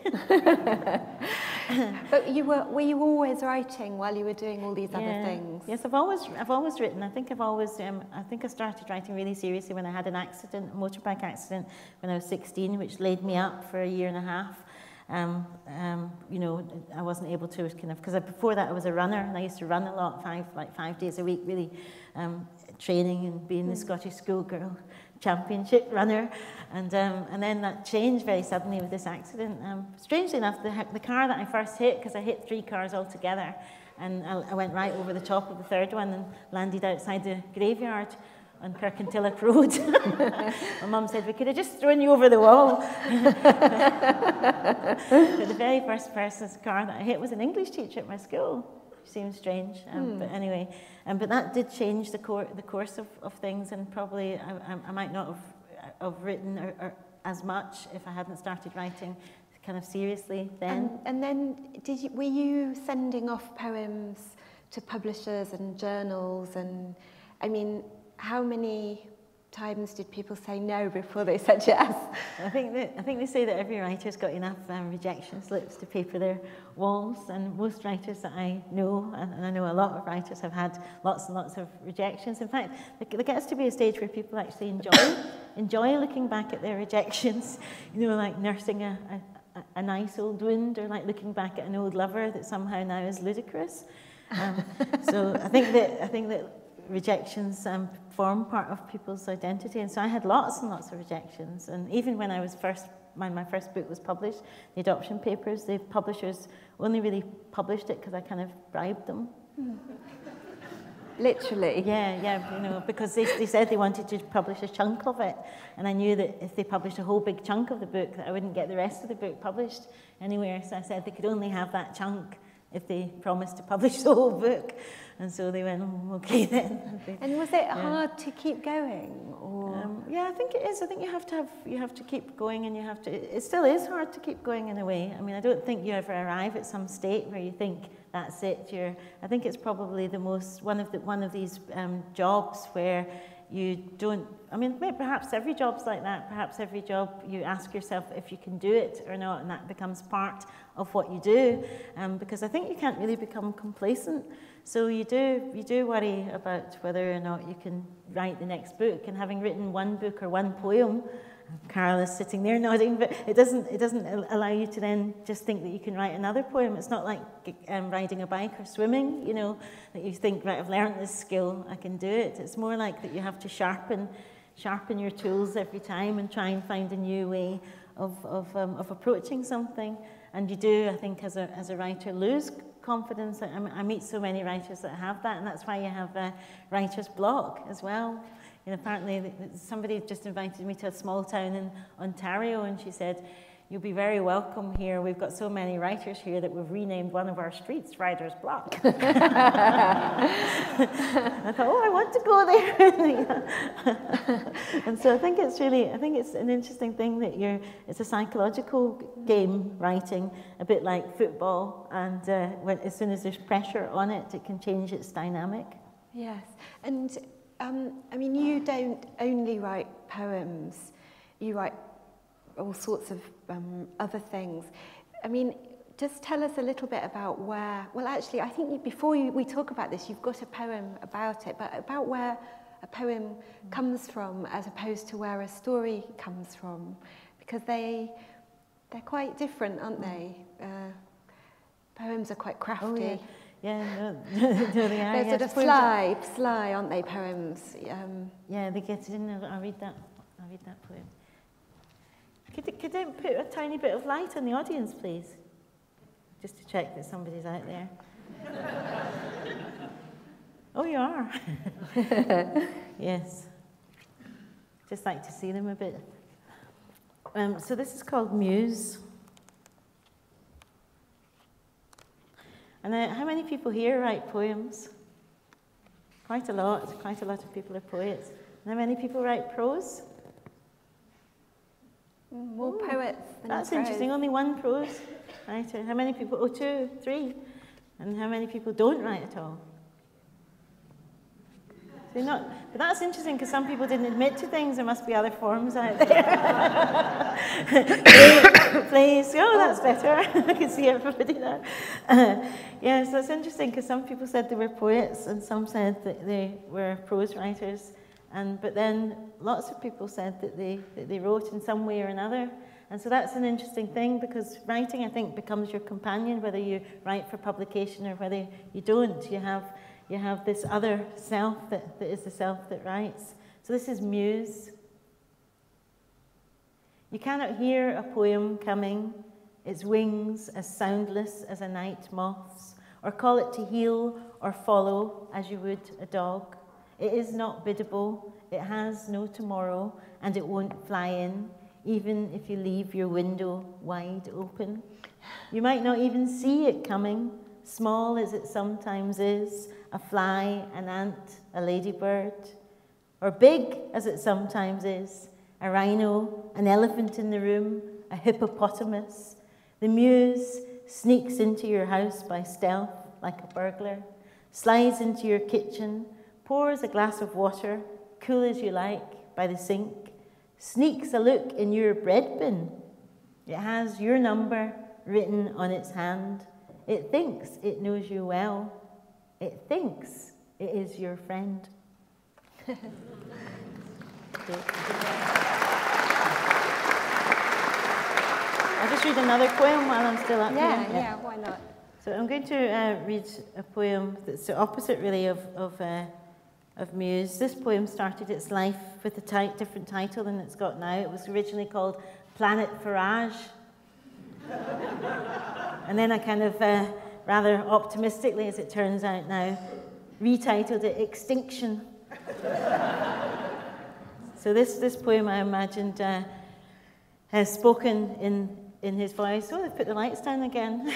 But were you always writing while you were doing all these other things? Yes, I've always written. I think I started writing really seriously when I had an accident, a motorbike accident, when I was 16, which laid me up for a year and a half. You know, I wasn't able to because before that I was a runner, and I used to run a lot, 5 days a week, really training and being the Scottish schoolgirl championship runner, and then that changed very suddenly with this accident. Strangely enough, the car that I first hit, because I hit 3 cars altogether, and I went right over the top of the third one and landed outside the graveyard on Kirkintilloch Road. My mum said, we could have just thrown you over the wall. But the very first person's car that I hit was an English teacher at my school. Seems strange, but anyway. But that did change the course of things, and probably I might not have written or as much if I hadn't started writing kind of seriously then. And then were you sending off poems to publishers and journals? And I mean, how many times did people say no before they said yes? I think they say that every writer's got enough rejection slips to paper their walls, and most writers that I know, and I know a lot of writers, have had lots and lots of rejections. In fact, there gets to be a stage where people actually enjoy looking back at their rejections, you know, like nursing a nice old wound, or like looking back at an old lover that somehow now is ludicrous. So I think that rejections form part of people's identity, and so I had lots and lots of rejections. And even when I was my first book was published, the adoption papers, the publishers only really published it because I kind of bribed them. Literally? Yeah, you know, because they said they wanted to publish a chunk of it, and I knew that if they published a whole big chunk of the book, that I wouldn't get the rest of the book published anywhere. So I said they could only have that chunk if they promised to publish the whole book. And so they went, oh, okay then. And was it hard to keep going? Or? Yeah, I think it is. I think you have to keep going, and it still is hard to keep going in a way. I mean, I don't think you ever arrive at some state where you think that's it. I think it's probably one of these jobs where you don't, I mean, perhaps every job's like that. Perhaps every job you ask yourself if you can do it or not, and that becomes part of what you do. Because I think you can't really become complacent. So you do worry about whether or not you can write the next book. And having written one book or one poem, Carol is sitting there nodding, but it doesn't allow you to then just think that you can write another poem. It's not like riding a bike or swimming, you know, that you think, right, I've learned this skill, I can do it. It's more like that you have to sharpen your tools every time and try and find a new way of approaching something. And you do, I think, as a writer, lose confidence. I meet so many writers that have that, and that's why you have a writer's block as well. You know, apparently somebody just invited me to a small town in Ontario, and she said, you'll be very welcome here. We've got so many writers here that we've renamed one of our streets Writer's Block. I thought, oh, I want to go there. And so I think it's an interesting thing that it's a psychological game, writing, a bit like football, and as soon as there's pressure on it, it can change its dynamic. Yes, and I mean, you don't only write poems, you write all sorts of other things. I mean, just tell us a little bit about where, well actually I think before we talk about this, you've got a poem about it, but about where a poem comes from as opposed to where a story comes from, because they're quite different, aren't they? Poems are quite crafty. Oh, yeah. Yeah, no, they are. They're sort of sly, aren't they, poems? Yeah, they get in. I'll read that poem. Could I put a tiny bit of light on the audience, please? Just to check that somebody's out there. Oh, you are? Yes. Just like to see them a bit. So this is called Muse. And how many people here write poems? Quite a lot of people are poets. And how many people write prose? More poets than That's prose. interesting, only one prose writer. How many people? Oh, 2, 3. And how many people don't write at all? But that's interesting because some people didn't admit to things. There must be other forms out there. Please. Oh, that's better. I can see everybody there. Yeah, so it's interesting because some people said they were poets and some said that they were prose writers. But then lots of people said that they wrote in some way or another. And so that's an interesting thing because writing, I think, becomes your companion, whether you write for publication or whether you don't. You have this other self that is the self that writes. So this is Muse. You cannot hear a poem coming, its wings as soundless as a night moth's, or call it to heel or follow as you would a dog. It is not biddable, it has no tomorrow, and it won't fly in, even if you leave your window wide open. You might not even see it coming, small as it sometimes is, a fly, an ant, a ladybird, or big as it sometimes is, a rhino, an elephant in the room, a hippopotamus. The muse sneaks into your house by stealth like a burglar, slides into your kitchen, pours a glass of water, cool as you like, by the sink, sneaks a look in your bread bin. It has your number written on its hand. It thinks it knows you well. It thinks it is your friend. I'll just read another poem while I'm still up here. Yeah, why not? So I'm going to read a poem that's the opposite, really, of Muse. This poem started its life with a different title than it's got now. It was originally called Planet Farage. And then I kind of, rather optimistically, as it turns out now, retitled it Extinction. So this poem, I imagined, has spoken in his voice. Oh, they've put the lights down again.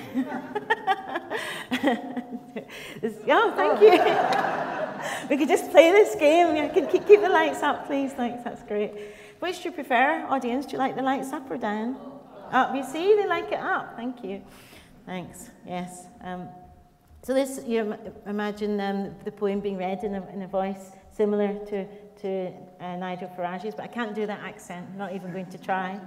Oh, thank you. We could just play this game. You can keep the lights up, please. Thanks, that's great. Which do you prefer, audience? Do you like the lights up or down? Up, you see, they like it up. Thank you. Thanks, yes. So this, you imagine the poem being read in a voice similar to Nigel Farage's, but I can't do that accent. I'm not even going to try.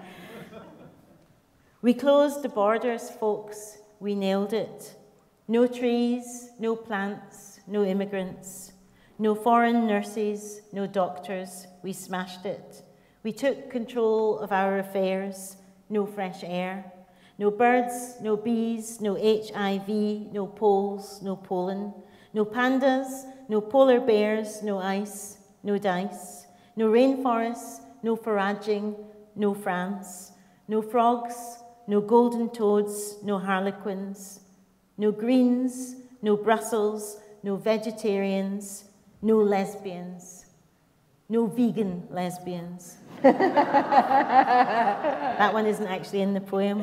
We closed the borders, folks. We nailed it. No trees, no plants, no immigrants, no foreign nurses, no doctors. We smashed it. We took control of our affairs. No fresh air. No birds, no bees, no HIV, no poles, no pollen, no pandas, no polar bears, no ice, no dice, no rainforests, no foraging, no France, no frogs, no golden toads, no harlequins, no greens, no Brussels, no vegetarians, no lesbians, no vegan lesbians. That one isn't actually in the poem.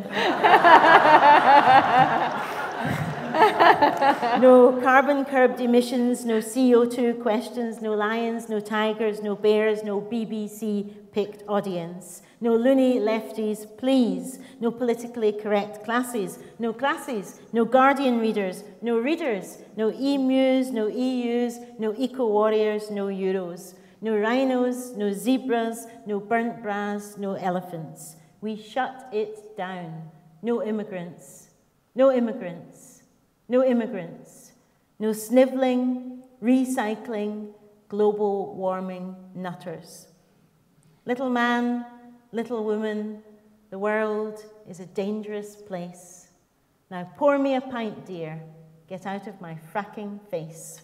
No carbon-curbed emissions, no CO2 questions, no lions, no tigers, no bears, no BBC-picked audience. No loony lefties, please. No politically correct classes, no Guardian readers, no emus, no EUs, no eco-warriors, no Euros. No rhinos, no zebras, no burnt bras, no elephants. We shut it down. No immigrants, No immigrants, no immigrants, no snivelling, recycling, global warming nutters. Little man, little woman, the world is a dangerous place. Now pour me a pint, dear. Get out of my fracking face.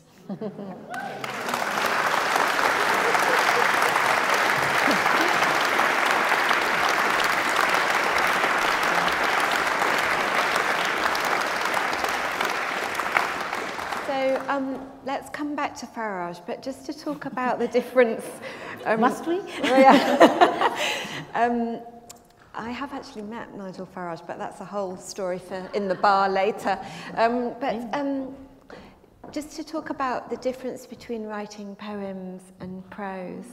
So let's come back to Farage, but just to talk about the difference. Must we? Yeah. I have actually met Nigel Farage, but that's a whole story for in the bar later. Just to talk about the difference between writing poems and prose.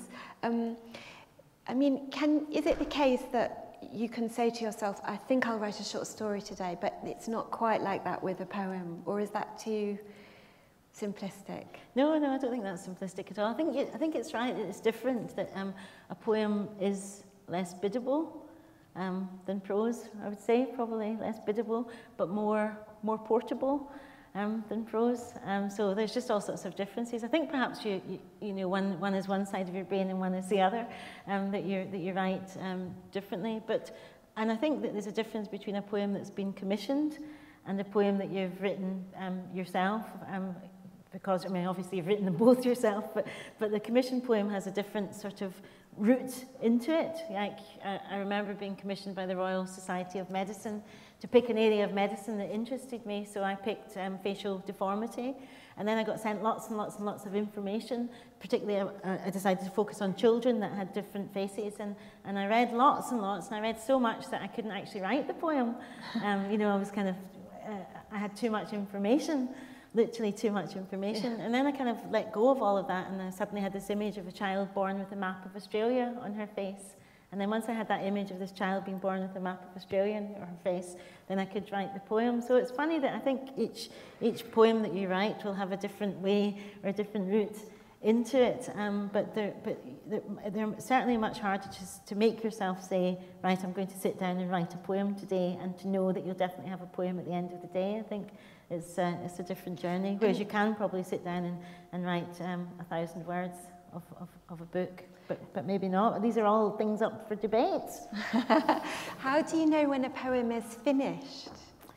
I mean, is it the case that you can say to yourself, I think I'll write a short story today, but it's not quite like that with a poem, or is that too simplistic? No, I don't think that's simplistic at all. I think it's right. It's different that a poem is less biddable than prose. I would say probably less biddable, but more portable than prose. So there's just all sorts of differences. I think perhaps you know one is one side of your brain and one is the other. That you write differently. And I think that there's a difference between a poem that's been commissioned and a poem that you've written yourself. Because, I mean, obviously you've written them both yourself, but the commissioned poem has a different sort of route into it. Like, I remember being commissioned by the Royal Society of Medicine to pick an area of medicine that interested me, so I picked facial deformity, and then I got sent lots and lots and lots of information. Particularly, I decided to focus on children that had different faces, and I read lots and lots, and I read so much that I couldn't actually write the poem. You know, I was kind of, I had too much information. Literally too much information. And then I kind of let go of all of that, and I suddenly had this image of a child born with a map of Australia on her face. And then once I had that image of this child being born with a map of Australia on her face, then I could write the poem. So it's funny that I think each poem that you write will have a different way or a different route into it. But they're certainly much harder to make yourself say, right, I'm going to sit down and write a poem today, and to know that you'll definitely have a poem at the end of the day. I think it's a different journey, whereas you can probably sit down and write 1,000 words of a book, but maybe not. These are all things up for debate. How do you know when a poem is finished?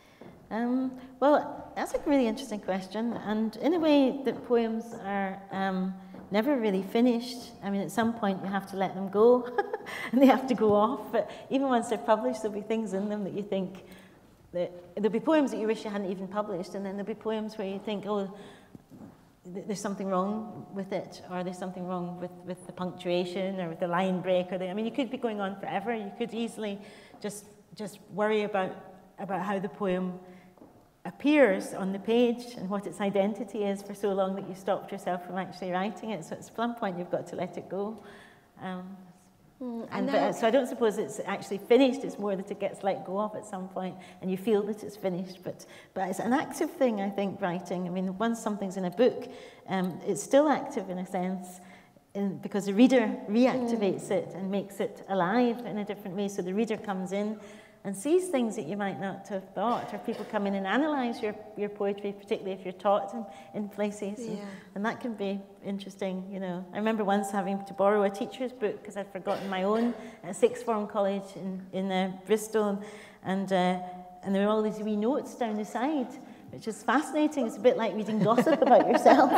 Well, that's a really interesting question, and in a way that poems are never really finished. I mean, at some point you have to let them go, and they have to go off, but even once they're published, there'll be things in them that you think, there'll be poems that you wish you hadn't even published, and then there'll be poems where you think, oh, there's something wrong with it, or there's something wrong with the punctuation, or with the line break, I mean, you could be going on forever. You could easily just worry about how the poem appears on the page and what its identity is for so long that you stopped yourself from actually writing it. So at some point you've got to let it go. So I don't suppose it's actually finished. It's more that it gets let go of at some point and you feel that it's finished. But it's an active thing, I think, writing. I mean, once something's in a book, it's still active in a sense, because the reader reactivates it and makes it alive in a different way. So the reader comes in and sees things that you might not have thought, or people come in and analyse your poetry, particularly if you're taught in places, and that can be interesting, you know. I remember once having to borrow a teacher's book because I'd forgotten my own at sixth form college in Bristol, and there were all these wee notes down the side, which is fascinating. It's a bit like reading gossip about yourself.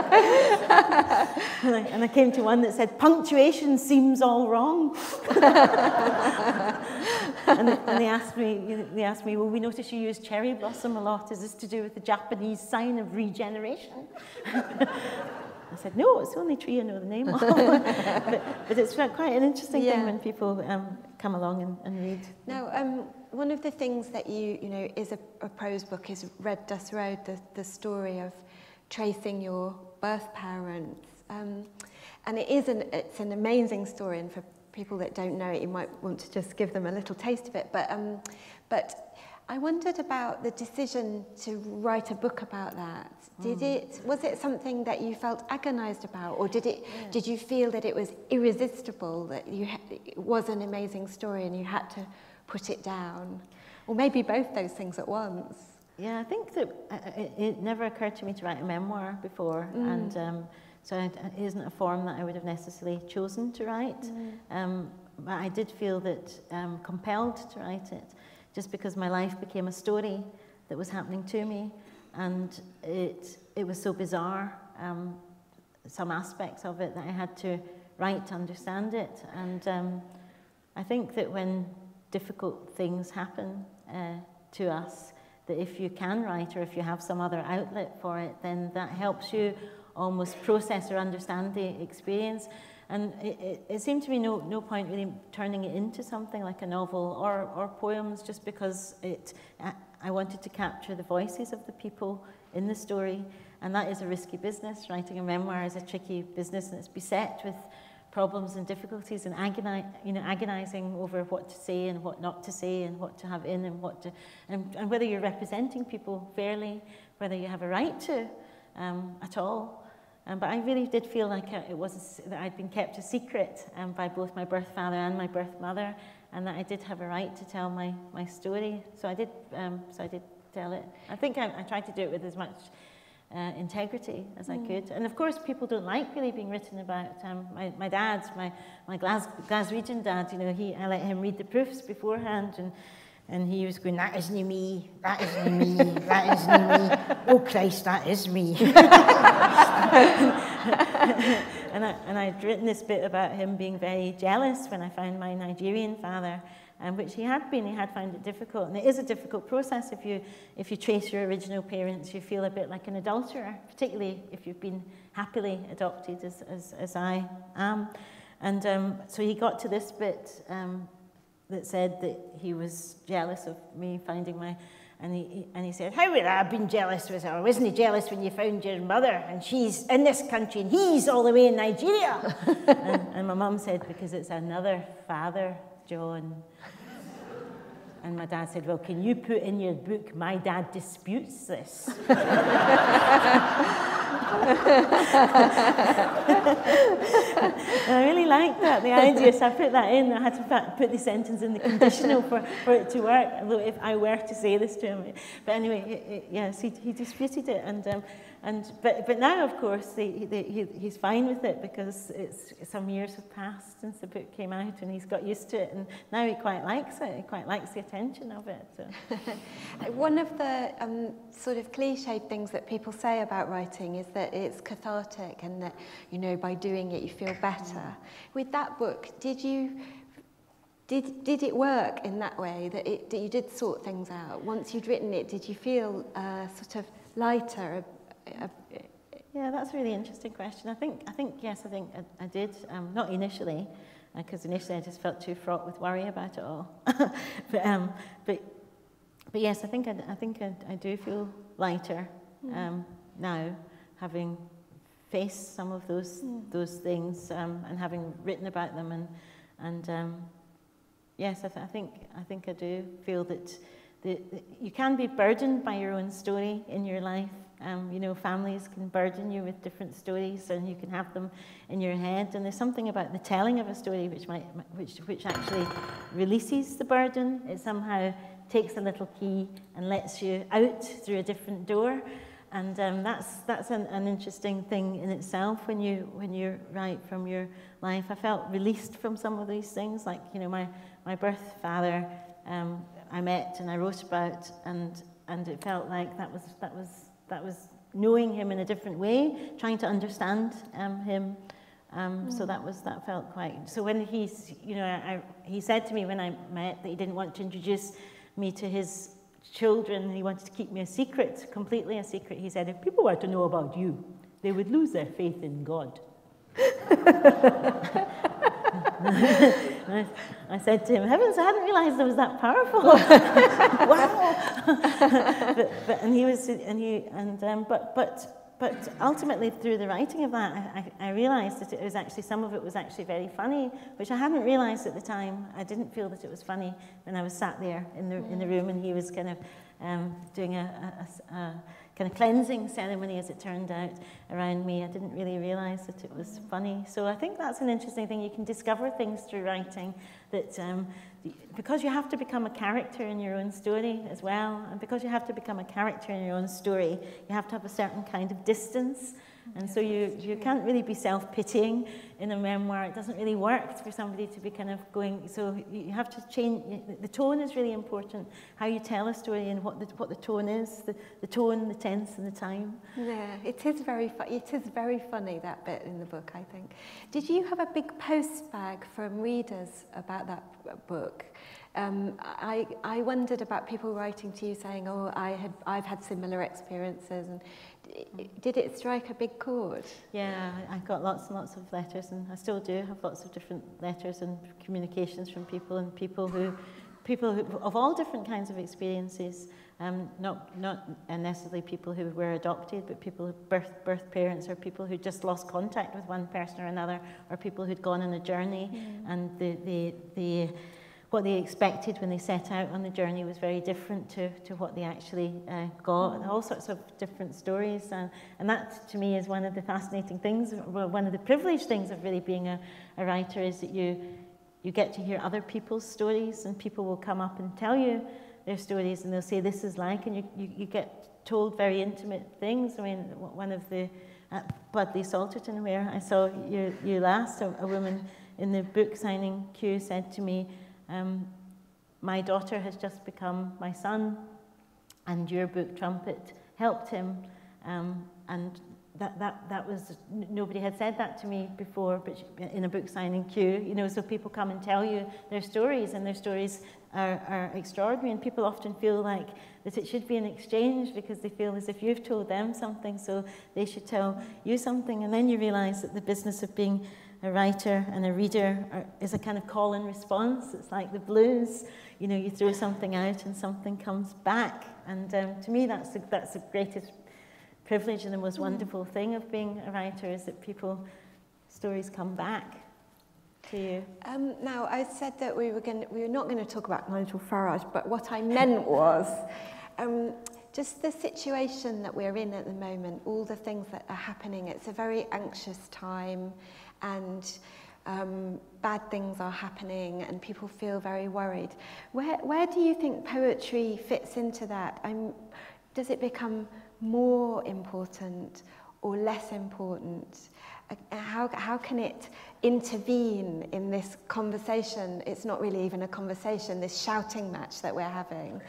and I came to one that said, punctuation seems all wrong. and they asked me, well, we notice you use cherry blossom a lot. Is this to do with the Japanese sign of regeneration? I said, no, it's the only tree I know the name of. but it's quite an interesting thing when people come along and read. Now, one of the things that you know is a prose book is Red Dust Road, the story of tracing your birth parents, and it's an amazing story. And for people that don't know it, you might want to just give them a little taste of it. But I wondered about the decision to write a book about that. Was it something that you felt agonized about, or did you feel that it was irresistible, that it was an amazing story and you had to put it down? Or maybe both those things at once. Yeah, I think that it never occurred to me to write a memoir before, and so it isn't a form that I would have necessarily chosen to write. But I did feel that compelled to write it, just because my life became a story that was happening to me, and it was so bizarre, some aspects of it, that I had to write to understand it. And I think that when difficult things happen to us, that if you can write, or if you have some other outlet for it, then that helps you almost process or understand the experience. And it seemed to me no point really turning it into something like a novel or poems, just because I wanted to capture the voices of the people in the story, and that is a risky business. Writing a memoir is a tricky business, and it's beset with problems and difficulties, and agonizing over what to say and what not to say, and what to have in and what to, and whether you're representing people fairly, whether you have a right to at all. But I really did feel like that I'd been kept a secret by both my birth father and my birth mother, and that I did have a right to tell my story. So I did tell it. I think I tried to do it with as much integrity as I could. And of course, people don't like really being written about. My dad, my Glaswegian dad, I let him read the proofs beforehand, and he was going, "That isn't me, that isn't me, that isn't me, oh Christ, that is me." and I'd written this bit about him being very jealous when I found my Nigerian father, which he had been. He had found it difficult, and it is a difficult process. If you trace your original parents, you feel a bit like an adulterer, particularly if you've been happily adopted, as I am. And so he got to this bit that said that he was jealous of me finding and he said, "How would I have been jealous with her? Wasn't he jealous when you found your mother, and she's in this country and he's all the way in Nigeria?" and my mum said, "Because it's another father, John." And my dad said, "Well, can you put in your book, 'My dad disputes this'?" And I really liked that, the idea, so I put that in. I had to put the sentence in the conditional for it to work, although if I were to say this to him. But anyway, yes, he disputed it, but now, of course, he's fine with it, because some years have passed since the book came out, and he's got used to it, and now he quite likes it. He quite likes the attention of it. So. One of the sort of cliched things that people say about writing is that it's cathartic, and that, by doing it you feel better. With that book, did it work in that way, that you did sort things out? Once you'd written it, did you feel sort of lighter? Yeah, that's a really interesting question. I think yes, I did. Not initially, because initially I just felt too fraught with worry about it all. but yes, I think I do feel lighter now, having faced some of those things, and having written about them, and yes, I think I do feel that you can be burdened by your own story in your life. Families can burden you with different stories, and you can have them in your head. And there's something about the telling of a story which actually releases the burden. It somehow takes a little key and lets you out through a different door. And that's an interesting thing in itself when you write from your life. I felt released from some of these things, like my birth father. I met and I wrote about, and it felt like that was knowing him in a different way, trying to understand him. So that felt quite. So when he said to me when I met that he didn't want to introduce me to his children, he wanted to keep me a secret, completely a secret. He said, "If people were to know about you, they would lose their faith in God." I said to him, "Heavens, I hadn't realised I was that powerful." Wow! But ultimately, through the writing of that, I realised that it was actually, some of it was actually very funny, which I hadn't realised at the time. I didn't feel that it was funny when I was sat there in the room, and he was kind of doing a kind of cleansing ceremony, as it turned out, around me. I didn't really realise that it was funny. So I think that's an interesting thing. You can discover things through writing that, because you have to become a character in your own story as well, and because you have to become a character in your own story, you have to have a certain kind of distance. And so you can't really be self-pitying in a memoir. It doesn't really work for somebody to be kind of going, so you have to change. The tone is really important, how you tell a story and what the tone is, the tone, the tense and the time. Yeah, it is very funny, that bit in the book, I think. Did you have a big post bag from readers about that book? I wondered about people writing to you saying, oh, I've had similar experiences, and did it strike a big chord? Yeah, I got lots and lots of letters, and I still do have lots of different letters and communications from people, and people who of all different kinds of experiences, not necessarily people who were adopted, but people who birth parents, or people who just lost contact with one person or another, or people who'd gone on a journey, and what they expected when they set out on the journey was very different to what they actually got. All sorts of different stories, and that to me is one of the fascinating things, one of the privileged things of really being a writer, is that you get to hear other people's stories, and people will come up and tell you their stories, and they'll say this is like, and you get told very intimate things. I mean, one of the at Budleigh Salterton, where I saw you last, a woman in the book signing queue said to me, my daughter has just become my son, and your book Trumpet helped him, and that was, nobody had said that to me before, but in a book signing queue, you know, so people come and tell you their stories, and their stories are extraordinary, and people often feel like that it should be an exchange, because they feel as if you've told them something, so they should tell you something. And then you realise that the business of being a writer and a reader is a kind of call and response. It's like the blues, you know, you throw something out and something comes back. And to me, that's the greatest privilege and the most wonderful thing of being a writer, is that stories come back to you. Now, I said that we were not going to talk about Nigel Farage, but what I meant was just the situation that we're in at the moment, all the things that are happening. It's a very anxious time, and bad things are happening, and people feel very worried. Where do you think poetry fits into that? Does it become more important or less important? How can it intervene in this conversation? It's not really even a conversation, this shouting match that we're having.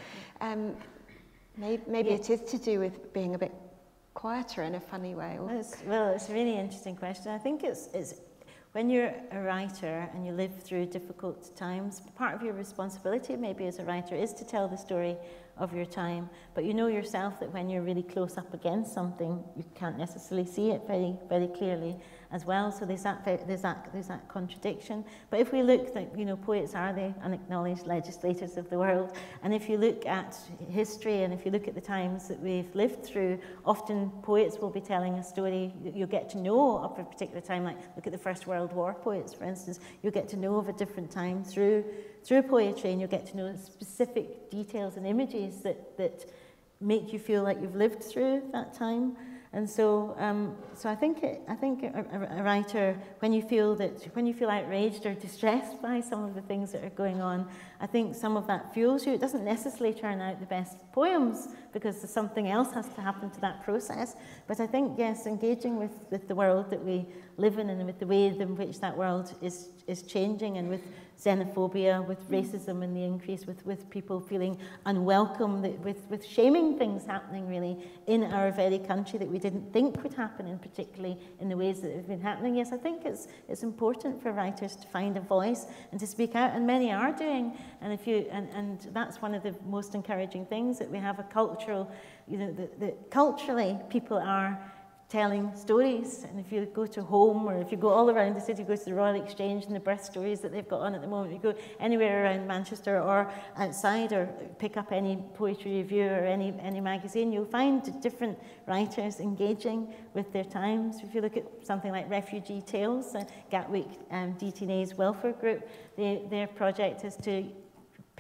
Maybe it is to do with being a bit quieter in a funny way. Well, it's a really interesting question. I think it's when you're a writer and you live through difficult times, part of your responsibility maybe as a writer is to tell the story of your time, but you know yourself that when you're really close up against something, you can't necessarily see it very, very clearly as well. So there's that contradiction. But if we look, that, you know, poets are the unacknowledged legislators of the world, and if you look at history and if you look at the times that we've lived through, often poets will be telling a story that you'll get to know of a particular time. Like look at the First World War poets, for instance. You'll get to know of a different time through poetry, and you'll get to know specific details and images that make you feel like you've lived through that time. And so, I think a writer, when you feel outraged or distressed by some of the things that are going on, I think some of that fuels you. It doesn't necessarily turn out the best poems, because something else has to happen to that process. But I think, yes, engaging with the world that we live in, and with the way in which that world is changing, and with xenophobia, with racism and the increase, with people feeling unwelcome, with shaming things happening really in our very country that we didn't think would happen, and particularly in the ways that have been happening. Yes, I think it's important for writers to find a voice and to speak out, and many are doing. And and that's one of the most encouraging things, that we have a cultural, you know, that culturally people are telling stories. And if you go to Home, or if you go all around the city, go to the Royal Exchange and the birth stories that they've got on at the moment, you go anywhere around Manchester or outside, or pick up any poetry review or any magazine, you'll find different writers engaging with their times. If you look at something like Refugee Tales, Gatwick DTNA's welfare group, their project is to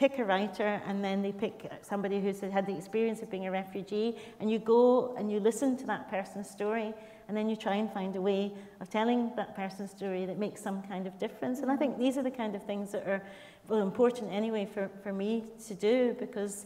pick a writer, and then they pick somebody who's had the experience of being a refugee, and you go and you listen to that person's story, and then you try and find a way of telling that person's story that makes some kind of difference. And I think these are the kind of things that are important anyway for me to do, because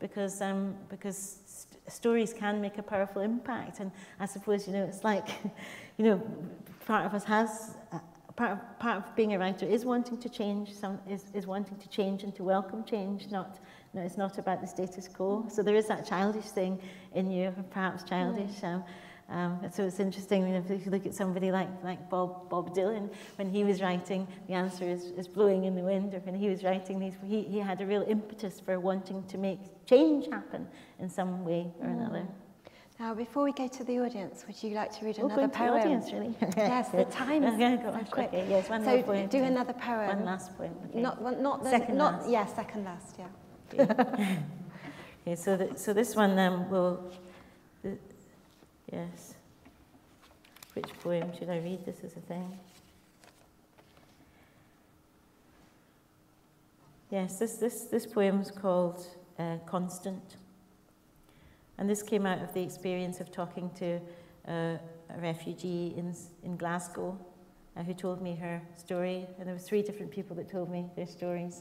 stories can make a powerful impact. And I suppose, it's like, part of us has, part of being a writer is wanting to change, is wanting to change and to welcome change, it's not about the status quo. So there is that childish thing in you, perhaps childish. So it's interesting, if you look at somebody like Bob Dylan, when he was writing, the answer is blowing in the wind, or when he was writing these, he had a real impetus for wanting to make change happen in some way or another. Now, before we go to the audience, would you like to read another poem? To the audience, really? Yes, the time is so quick. Okay, yes, one more poem. Do another poem. One last poem. Okay. Not the second last. Yeah, second last. Yeah. Okay. Okay, so this one will. Yes. Which poem should I read? This is a thing. Yes, this poem is called Constant. And this came out of the experience of talking to a refugee in Glasgow who told me her story. And there were 3 different people that told me their stories.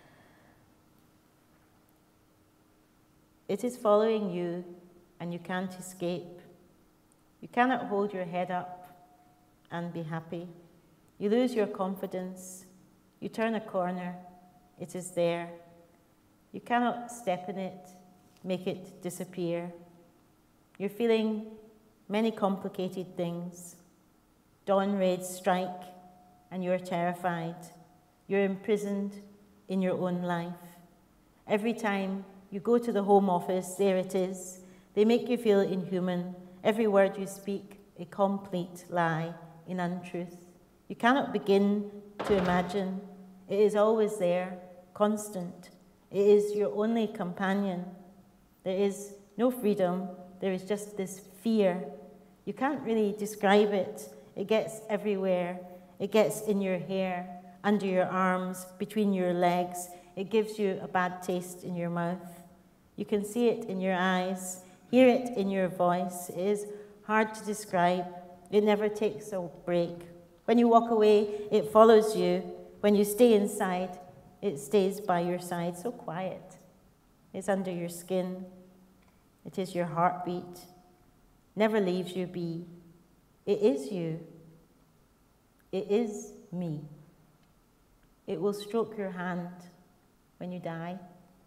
It is following you, and you can't escape. You cannot hold your head up and be happy. You lose your confidence. You turn a corner. It is there. You cannot step in it, make it disappear. You're feeling many complicated things. Dawn raids strike, and you're terrified. You're imprisoned in your own life. Every time you go to the Home Office, there it is. They make you feel inhuman. Every word you speak, a complete lie in untruth. You cannot begin to imagine. It is always there, constant. It is your only companion. There is no freedom. There is just this fear. You can't really describe it. It gets everywhere. It gets in your hair, under your arms, between your legs. It gives you a bad taste in your mouth. You can see it in your eyes, hear it in your voice. It is hard to describe. It never takes a break. When you walk away, it follows you. When you stay inside, it stays by your side, so quiet. It's under your skin. It is your heartbeat. Never leaves you be. It is you. It is me. It will stroke your hand when you die.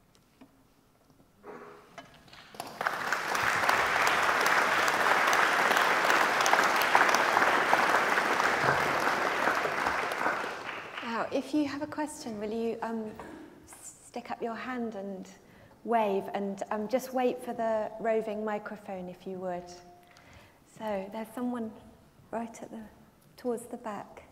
Now, if you have a question, will you stick up your hand and wave, and just wait for the roving microphone if you would. So there's someone right at towards the back.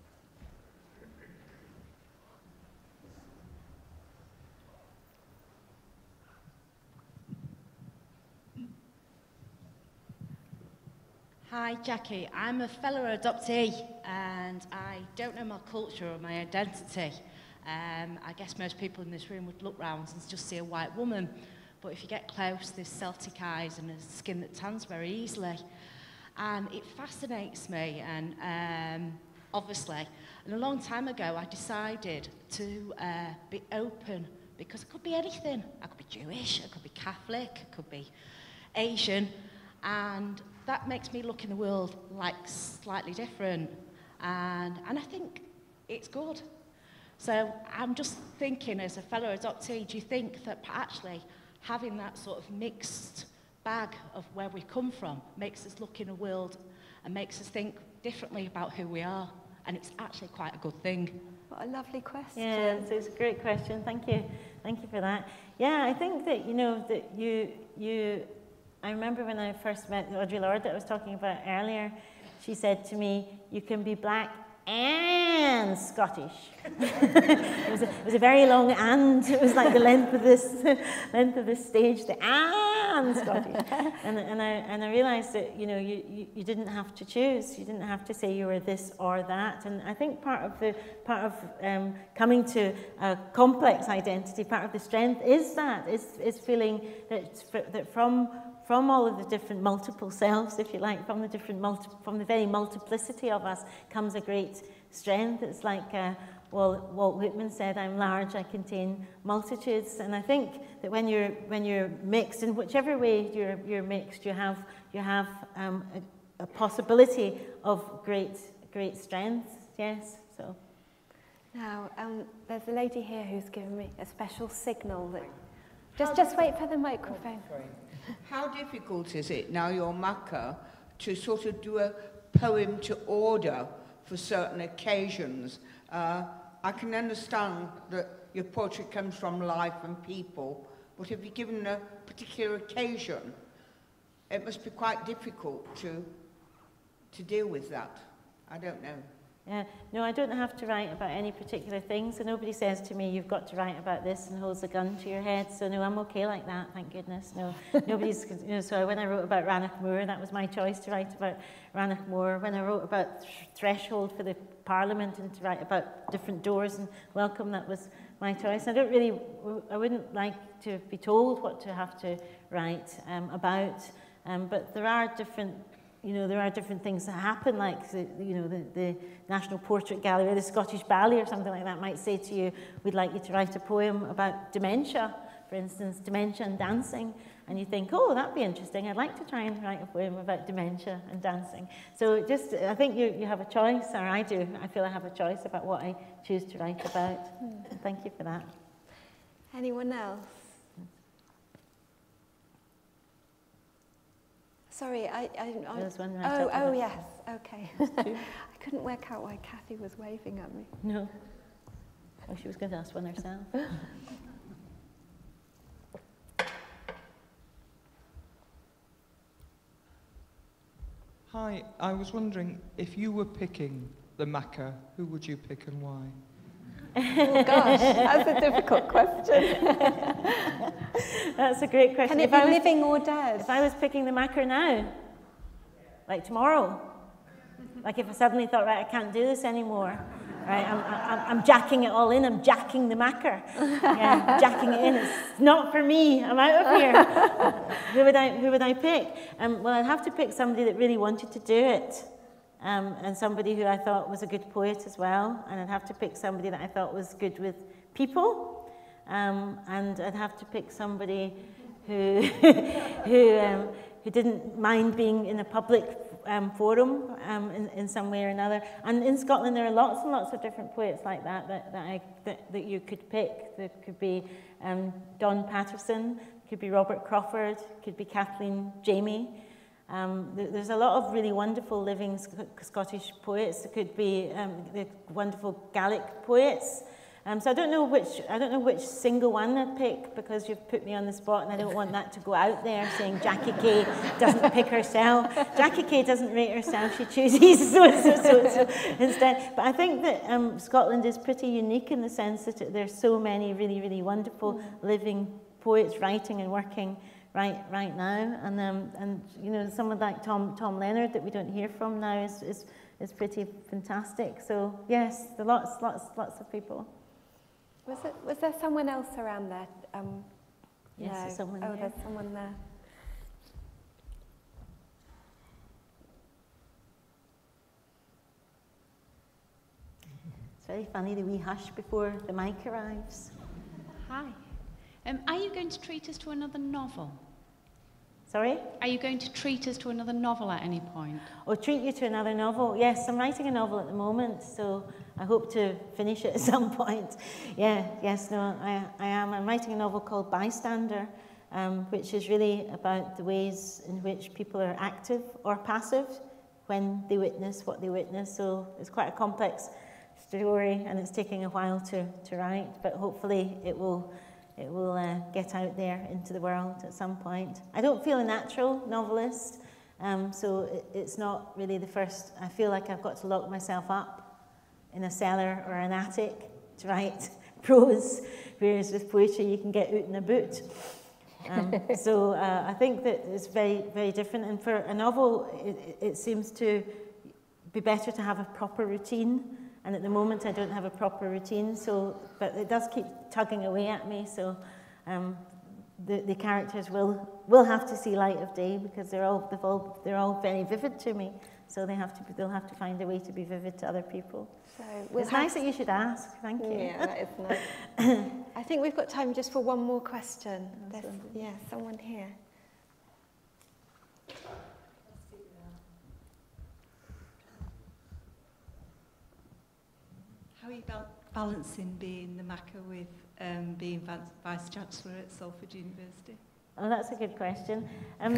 Hi Jackie, I'm a fellow adoptee and I don't know my culture or my identity. I guess most people in this room would look round and just see a white woman, but if you get close, there's Celtic eyes and a skin that tans very easily. And it fascinates me, and obviously, and a long time ago I decided to be open, because it could be anything. I could be Jewish, I could be Catholic, I could be Asian, and that makes me look in the world like slightly different, and I think it's good. So I'm just thinking, as a fellow adoptee, do you think that actually having that sort of mixed bag of where we come from makes us look in a world and makes us think differently about who we are? And it's actually quite a good thing. What a lovely question. Yeah, it's a great question. Thank you for that. Yeah, I think that, that you I remember when I first met Audre Lorde that I was talking about earlier, she said to me, you can be black and Scottish. it was a very long and. It was like the length of this stage, the and Scottish. And I realised that you didn't have to choose. You didn't have to say you were this or that. And I think part of coming to a complex identity, part of the strength is feeling that from all of the different multiple selves, if you like, from the very multiplicity of us comes a great strength. It's like Walt Whitman said, "I'm large, I contain multitudes." And I think that when you're mixed, in whichever way you're mixed, you have a possibility of great strength. Yes. So now there's a lady here who's given me a special signal that just wait for the microphone. Oh, sorry. How difficult is it, now you're Maka, to sort of do a poem to order for certain occasions? I can understand that your poetry comes from life and people, but if you're given a particular occasion, it must be quite difficult to deal with that. I don't know. Yeah, no, I don't have to write about any particular thing, so nobody says to me, you've got to write about this and holds a gun to your head, so no, I'm okay like that, thank goodness. No, nobody's, so when I wrote about Rannoch Moor, that was my choice to write about Rannoch Moor. When I wrote about Threshold for the Parliament and to write about different doors and welcome, that was my choice. I wouldn't like to be told what to have to write about, but there are different things that happen, like the National Portrait Gallery or the Scottish Ballet or something like that might say to you, we'd like you to write a poem about dementia, for instance, dementia and dancing. And you think, oh, that'd be interesting. I'd like to try and write a poem about dementia and dancing. So I think you have a choice, or I do. I feel I have a choice about what I choose to write about. Thank you for that. Anyone else? Sorry, There's one right oh yes, okay. I couldn't work out why Kathy was waving at me. No. Oh, she was going to ask one herself. Hi, I was wondering, if you were picking the Maka, who would you pick and why? Oh gosh, that's a difficult question. That's a great question. Can it be living or dead? If I was picking the Maka now, like tomorrow, like if I suddenly thought, right, I can't do this anymore, right, I'm jacking it all in, I'm jacking the Maka, yeah, jacking it in, it's not for me, I'm out of here. Who would I pick? Well, I'd have to pick somebody that really wanted to do it. And somebody who I thought was a good poet as well, and I'd have to pick somebody that I thought was good with people, and I'd have to pick somebody who who didn't mind being in a public forum in some way or another. And in Scotland, there are lots and lots of different poets like that you could pick. There could be Don Patterson, could be Robert Crawford, could be Kathleen Jamie. There's a lot of really wonderful living Scottish poets. There could be the wonderful Gaelic poets. So I don't know which single one I'd pick, because you've put me on the spot, and I don't want that to go out there saying Jackie Kay doesn't pick herself. Jackie Kay doesn't rate herself; she chooses so instead. But I think that Scotland is pretty unique in the sense that there's so many really, really wonderful living poets writing and working right now, and someone like Tom Leonard that we don't hear from now is pretty fantastic. So yes, there are lots of people. Was there someone else around there? Yes, no. There's someone there. There's someone there. It's very funny, the wee hush before the mic arrives. Hi. Are you going to treat us to another novel? Sorry? Are you going to treat us to another novel at any point? Or treat you to another novel? Yes, I'm writing a novel at the moment, so I hope to finish it at some point. I am. I'm writing a novel called Bystander, which is really about the ways in which people are active or passive when they witness what they witness. So it's quite a complex story, and it's taking a while to write, but hopefully it will get out there into the world at some point. I don't feel a natural novelist, so it's not really the first. I feel like I've got to lock myself up in a cellar or an attic to write prose, whereas with poetry you can get out and about. So I think that it's very, very different. And for a novel, it seems to be better to have a proper routine. And at the moment, I don't have a proper routine. So, but it does keep tugging away at me. So the characters will have to see light of day because they're all very vivid to me. So they'll have to find a way to be vivid to other people. So it's nice that you should ask. Thank you. Yeah, that is nice. I think we've got time just for one more question. Yeah, someone here. How are you balancing being the Macca with being Vice-Chancellor at Salford University? Oh, that's a good question.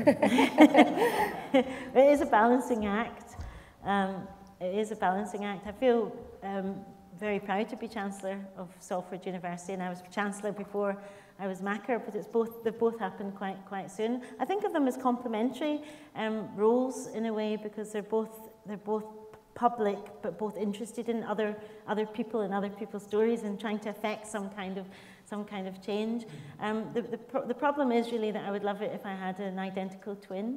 It is a balancing act. It is a balancing act. I feel very proud to be Chancellor of Salford University, and I was Chancellor before I was Macca, but they've both happened quite soon. I think of them as complementary roles in a way because they're both public, but both interested in other people and other people's stories and trying to affect some kind of change. The problem is really that I would love it if I had an identical twin.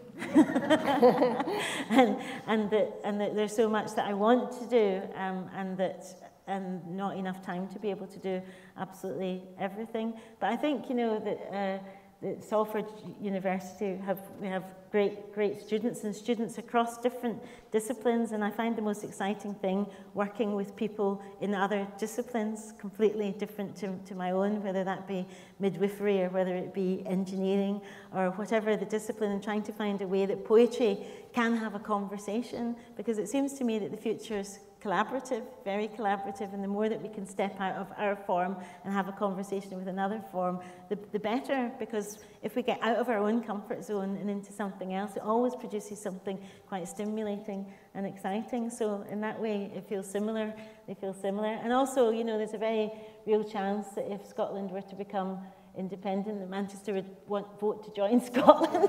and that there's so much that I want to do, and not enough time to be able to do absolutely everything. But I think that Salford University we have great students and students across different disciplines, and I find the most exciting thing working with people in other disciplines completely different to my own, whether that be midwifery or whether it be engineering or whatever the discipline, and trying to find a way that poetry can have a conversation, because it seems to me that the future is collaborative, very collaborative, and the more that we can step out of our form and have a conversation with another form, the better, because if we get out of our own comfort zone and into something else, it always produces something quite stimulating and exciting. So in that way, it feels similar, they feel similar. And also, there's a very real chance that if Scotland were to become independent, that Manchester would vote to join Scotland.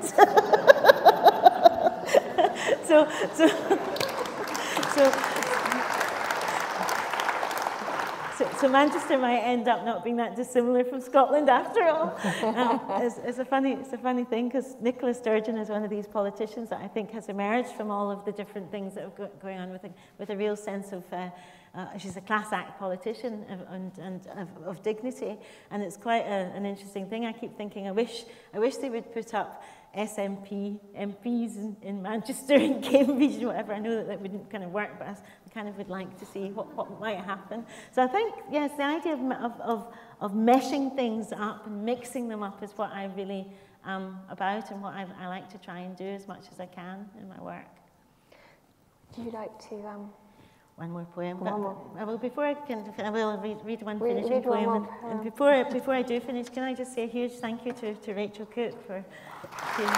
So Manchester might end up not being that dissimilar from Scotland after all. It's a funny thing, because Nicola Sturgeon is one of these politicians that I think has emerged from all of the different things that are going on with a real sense of, she's a class act politician and of dignity, and it's quite an interesting thing. I keep thinking, I wish they would put up SNP MPs in Manchester and Cambridge and whatever. I know that wouldn't kind of work, but I kind of would like to see what might happen. So I think, yes, the idea of meshing things up and mixing them up is what I really am about, and what I like to try and do as much as I can in my work. Do you like to... One more poem. One more. Well, before I will read one finishing poem. And before I do finish, can I just say a huge thank you to Rachel Cook for doing.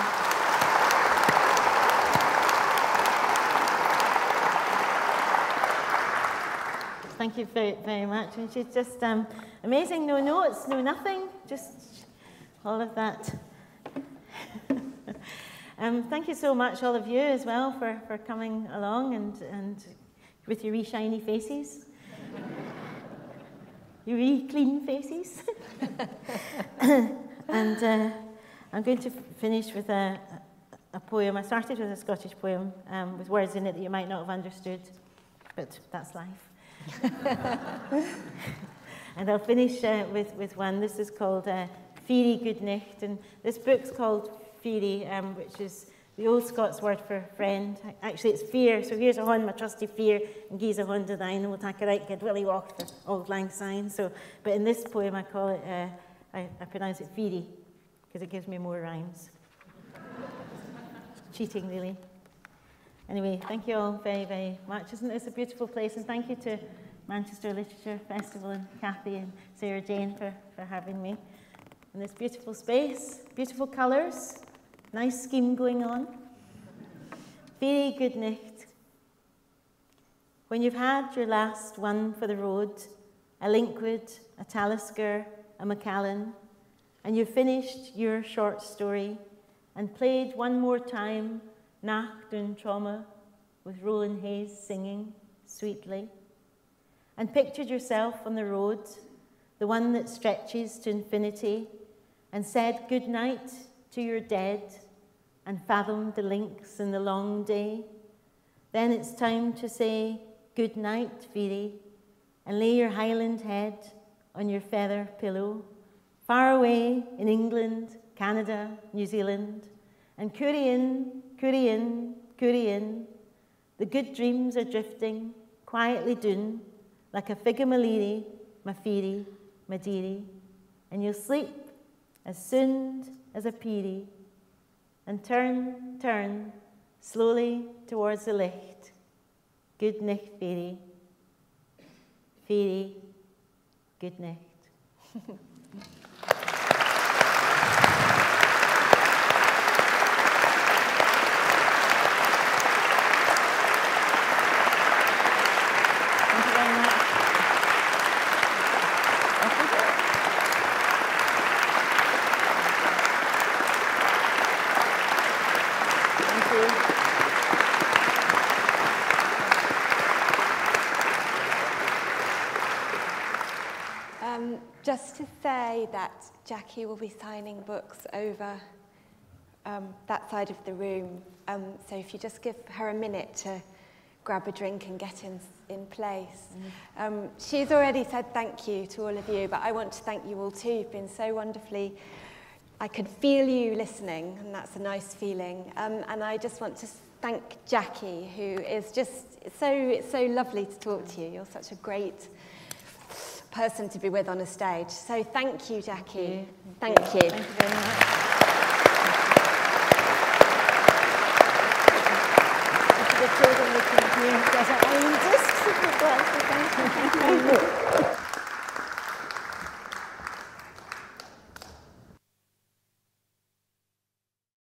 Thank you very, very much. And she's just amazing. No notes, no nothing, just all of that. Thank you so much, all of you, as well, for coming along and with your wee shiny faces, your wee clean faces. And I'm going to finish with a poem. I started with a Scottish poem with words in it that you might not have understood, but that's life. And I'll finish with one. This is called Fiery Good Nicht, and this book's called Fiery, which is the old Scots word for friend. Actually, it's fear. So here's a hon, my trusty fear, and gies a hon to thine, and we'll take a right good willy walk for Auld Lang Syne. So, but in this poem, I call it, I pronounce it Fiery, because it gives me more rhymes. Cheating, really. Anyway, thank you all very, very much. Isn't this a beautiful place? And thank you to Manchester Literature Festival and Kathy and Sarah Jane for having me in this beautiful space, beautiful colours. Nice scheme going on. Very good nicht. When you've had your last one for the road, a Linkwood, a Talisker, a Macallan, and you've finished your short story and played one more time Nacht und Trauma with Roland Hayes singing sweetly, and pictured yourself on the road, the one that stretches to infinity, and said good night to your dead and fathomed the links in the long day, then it's time to say good night, Phoebe, and lay your Highland head on your feather pillow, far away in England, Canada, New Zealand, and Curry-in, Curry-in, Curry-in. The good dreams are drifting quietly doon, like a fig o' my leerie, my feerie, my dearie, and you'll sleep as soon as a peerie, and turn slowly towards the licht. Good nicht, Fairy. Fairy, good night. Just to say that Jackie will be signing books over that side of the room. So if you just give her a minute to grab a drink and get in place. She's already said thank you to all of you, but I want to thank you all too. You've been so wonderfully, I could feel you listening, and that's a nice feeling. And I just want to thank Jackie, who is just so lovely to talk to you. You're such a great person to be with on a stage. So thank you, Jackie. Thank you. Thank you very much. The children looking here, because I just forgot to thank you.